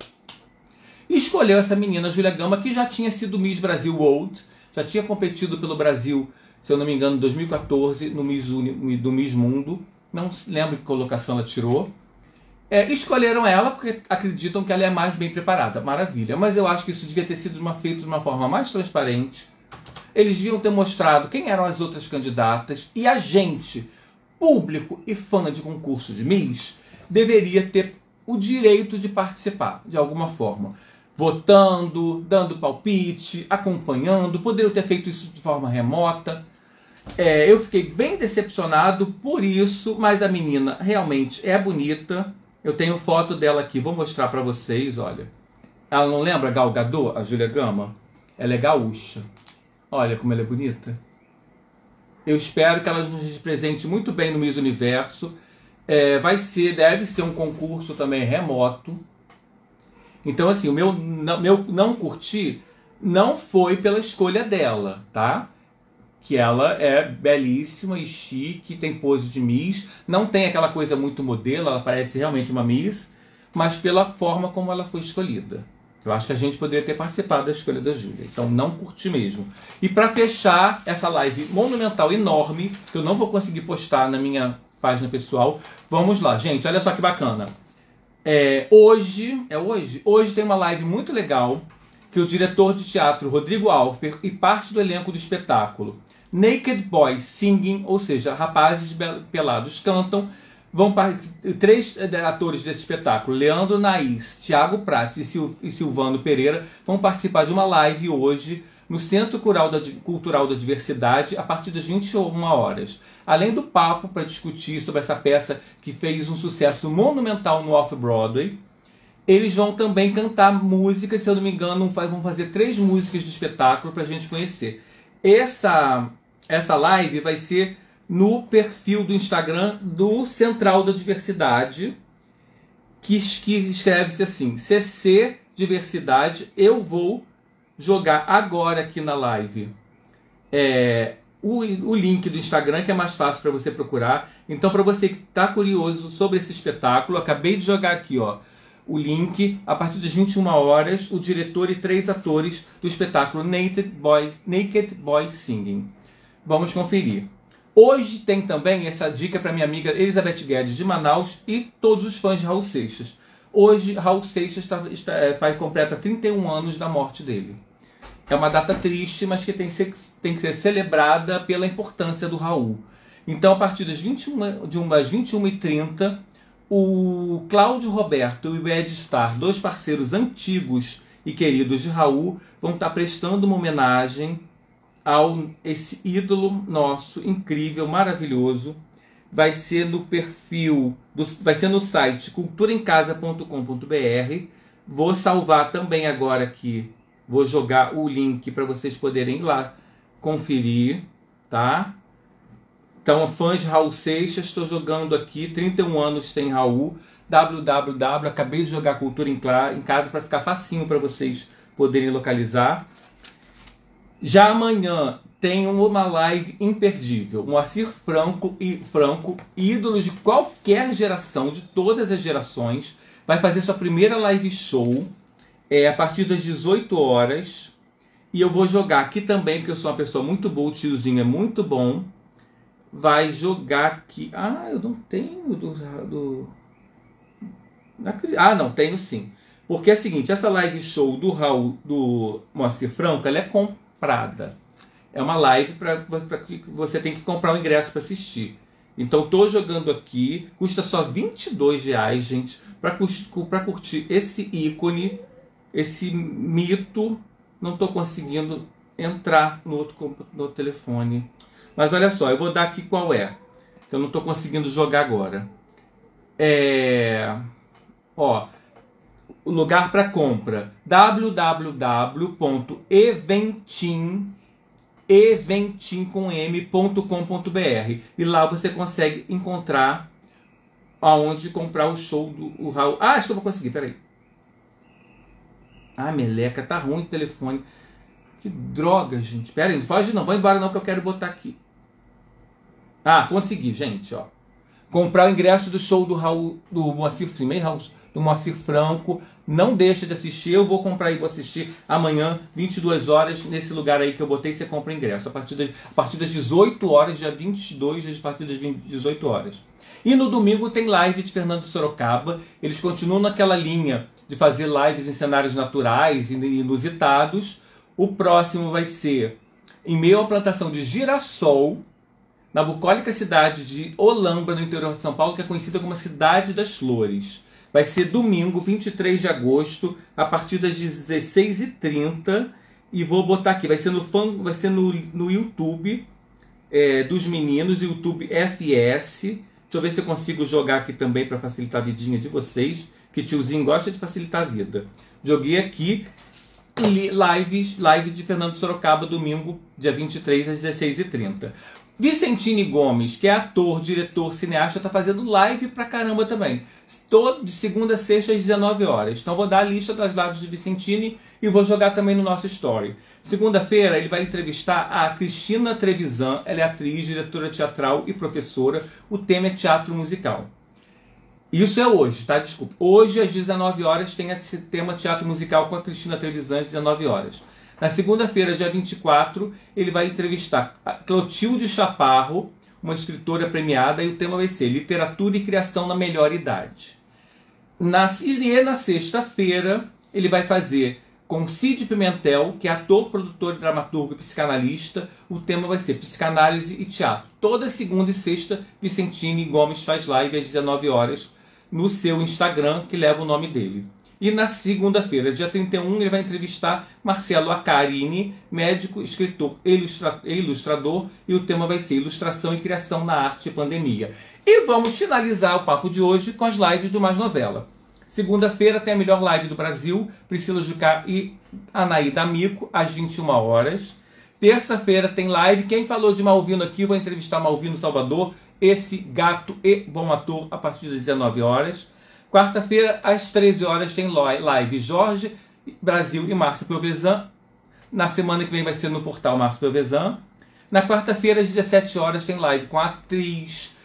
e escolheu essa menina, Júlia Gama, que já tinha sido Miss Brasil World, já tinha competido pelo Brasil, se eu não me engano, em 2014, no Miss Mundo. Não lembro que colocação ela tirou. Escolheram ela porque acreditam que ela é mais bem preparada. Maravilha. Mas eu acho que isso devia ter sido feito de uma forma mais transparente. Eles deviam ter mostrado quem eram as outras candidatas. E a gente, público e fã de concurso de Miss, deveria ter o direito de participar, de alguma forma. Votando, dando palpite, acompanhando. Poderiam ter feito isso de forma remota. Eu fiquei bem decepcionado por isso, mas a menina realmente é bonita. Eu tenho foto dela aqui, vou mostrar pra vocês, olha. Ela não lembra a Gal Gadot, a Júlia Gama? Ela é gaúcha. Olha como ela é bonita. Eu espero que ela nos represente muito bem no Miss Universo. Deve ser um concurso também remoto. Então assim, o meu não curti não foi pela escolha dela, tá? Que ela é belíssima e chique, tem pose de Miss, não tem aquela coisa muito modelo, ela parece realmente uma Miss, mas pela forma como ela foi escolhida. Eu acho que a gente poderia ter participado da escolha da Júlia, então não curti mesmo. E para fechar essa live monumental, enorme, que eu não vou conseguir postar na minha página pessoal, vamos lá, gente, olha só que bacana. Hoje tem uma live muito legal, que o diretor de teatro Rodrigo Alfer e parte do elenco do espetáculo Naked Boys Singing, ou seja, rapazes pelados cantam, três atores desse espetáculo, Leandro Naís, Thiago Prates e Silvano Pereira, vão participar de uma live hoje no Centro Cultural da Diversidade a partir das 21 horas. Além do papo para discutir sobre essa peça que fez um sucesso monumental no Off-Broadway, eles vão também cantar músicas, se eu não me engano, vão fazer 3 músicas do espetáculo para a gente conhecer. Essa live vai ser no perfil do Instagram do Central da Diversidade, que escreve-se assim, CC Diversidade. Eu vou jogar agora aqui na live o link do Instagram, que é mais fácil para você procurar. Então, para você que está curioso sobre esse espetáculo, eu acabei de jogar aqui, ó, o link, a partir das 21 horas, o diretor e 3 atores do espetáculo Naked Boys Singing. Vamos conferir. Hoje tem também essa dica para minha amiga Elizabeth Guedes de Manaus e todos os fãs de Raul Seixas. Hoje, Raul Seixas completa 31 anos da morte dele. É uma data triste, mas que tem que ser celebrada pela importância do Raul. Então, a partir das 21h30, o Cláudio Roberto e o Ed Star, 2 parceiros antigos e queridos de Raul, vão estar prestando uma homenagem a esse ídolo nosso, incrível, maravilhoso. Vai ser no perfil, vai ser no site culturaemcasa.com.br. Vou salvar também agora aqui, vou jogar o link para vocês poderem ir lá conferir, tá? Então, fãs de Raul Seixas, estou jogando aqui, 31 anos sem Raul, www, acabei de jogar Cultura em Casa para ficar facinho para vocês poderem localizar. Já amanhã tem uma live imperdível, Moacir Franco, ídolos de qualquer geração, de todas as gerações, vai fazer sua primeira live show a partir das 18 horas, e eu vou jogar aqui também, porque eu sou uma pessoa muito boa, o tiozinho é muito bom. Vai jogar aqui. Eu não tenho não, tenho sim. Porque é o seguinte, essa live show do Moacir Franco, ela é comprada. É uma live para que você tem que comprar o ingresso para assistir. Então estou jogando aqui, custa só R$22, gente, para curtir esse ícone, esse mito não estou conseguindo entrar no telefone. Mas olha só, eu vou dar aqui qual é. Que eu não estou conseguindo jogar agora. Ó, o lugar para compra: www.eventim.com.br. E lá você consegue encontrar aonde comprar o show do Raul. Ah, acho que eu vou conseguir, peraí. Ah, meleca, tá ruim o telefone. Que droga, gente. Pera aí, não foge não, vou embora não que eu quero botar aqui. Ah, consegui, gente, ó. Comprar o ingresso do show do Raul, do Moacir Franco. Não deixa de assistir, eu vou comprar e vou assistir amanhã, 22 horas, nesse lugar aí que eu botei, você compra o ingresso. A partir das 18 horas, dia 22, a partir das 18 horas. E no domingo tem live de Fernando Sorocaba. Eles continuam naquela linha de fazer lives em cenários naturais e inusitados. O próximo vai ser em meio à plantação de girassol, na bucólica cidade de Olambra, no interior de São Paulo, que é conhecida como a Cidade das Flores. Vai ser domingo, 23 de agosto, a partir das 16h30. E vou botar aqui, vai ser no YouTube dos meninos, YouTube FS. Deixa eu ver se eu consigo jogar aqui também para facilitar a vidinha de vocês, que tiozinho gosta de facilitar a vida. Joguei aqui live de Fernando Sorocaba, domingo, dia 23 às 16h30. Vicentini Gomes, que é ator, diretor, cineasta, está fazendo live pra caramba também. De segunda a sexta às 19 horas. Então vou dar a lista das lives de Vicentini e vou jogar também no nosso story. Segunda-feira ele vai entrevistar a Cristina Trevisan. Ela é atriz, diretora teatral e professora. O tema é teatro musical. Isso é hoje, tá? Desculpa. Hoje às 19 horas tem esse tema teatro musical com a Cristina Trevisan às 19 horas. Na segunda-feira, dia 24, ele vai entrevistar a Clotilde Chaparro, uma escritora premiada, e o tema vai ser Literatura e Criação na Melhor Idade. Na sexta-feira, ele vai fazer com Cid Pimentel, que é ator, produtor, dramaturgo e psicanalista. O tema vai ser Psicanálise e Teatro. Toda segunda e sexta, Vicentini Gomes faz live às 19 horas no seu Instagram, que leva o nome dele. E na segunda-feira, dia 31, ele vai entrevistar Marcelo Acarini, médico, escritor e ilustrador, e o tema vai ser Ilustração e Criação na Arte e Pandemia. E vamos finalizar o papo de hoje com as lives do Mais Novela. Segunda-feira tem a melhor live do Brasil, Priscila Jucá e Anaída Amico, às 21 horas. Terça-feira tem live, quem falou de Malvino aqui, vou entrevistar Malvino Salvador, esse gato e bom ator, a partir das 19 horas. Quarta-feira, às 13 horas, tem live Jorge Brasil e Márcio Piovesan. Na semana que vem vai ser no portal Márcio Piovesan. Na quarta-feira, às 17 horas, tem live com a atriz,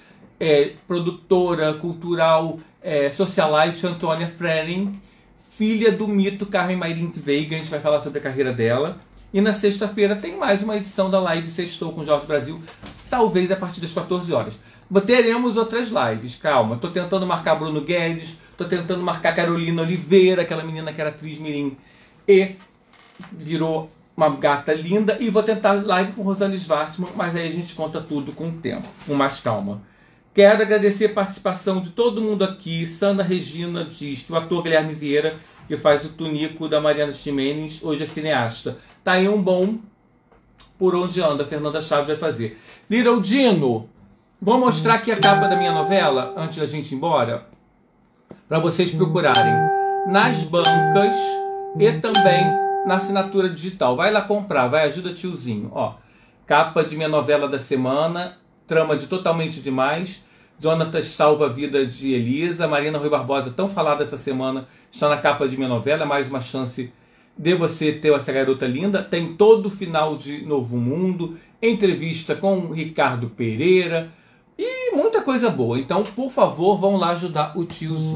produtora cultural, socialite Antônia Frening, filha do mito Carmen Mayrink Veiga. A gente vai falar sobre a carreira dela. E na sexta-feira tem mais uma edição da live Sextou com Jorge Brasil, talvez a partir das 14 horas. Teremos outras lives, calma. Estou tentando marcar Bruno Guedes, estou tentando marcar Carolina Oliveira, aquela menina que era atriz mirim e virou uma gata linda. E vou tentar live com Rosane Schwartzman, mas aí a gente conta tudo com o tempo, com mais calma. Quero agradecer a participação de todo mundo aqui. Sandra Regina diz que o ator Guilherme Vieira, que faz o Tunico da Mariana Ximenes, hoje é cineasta. Tá aí um bom Por Onde Anda, Fernanda Chaves vai fazer. Little Dino, vou mostrar aqui a capa da minha novela, antes da gente ir embora, para vocês procurarem nas bancas e também na assinatura digital. Vai lá comprar, vai, ajuda tiozinho. Ó, capa de minha novela da semana, trama de Totalmente Demais, Jonatas salva a vida de Elisa, Marina Rui Barbosa, tão falada essa semana, está na capa de minha novela, mais uma chance de você ter essa garota linda. Tem todo o final de Novo Mundo, entrevista com o Ricardo Pereira e muita coisa boa. Então, por favor, vão lá ajudar o tiozinho.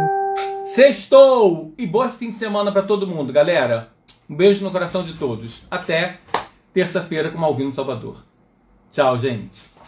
Sextou! E bom fim de semana para todo mundo, galera. Um beijo no coração de todos. Até terça-feira com Malvino Salvador. Tchau, gente.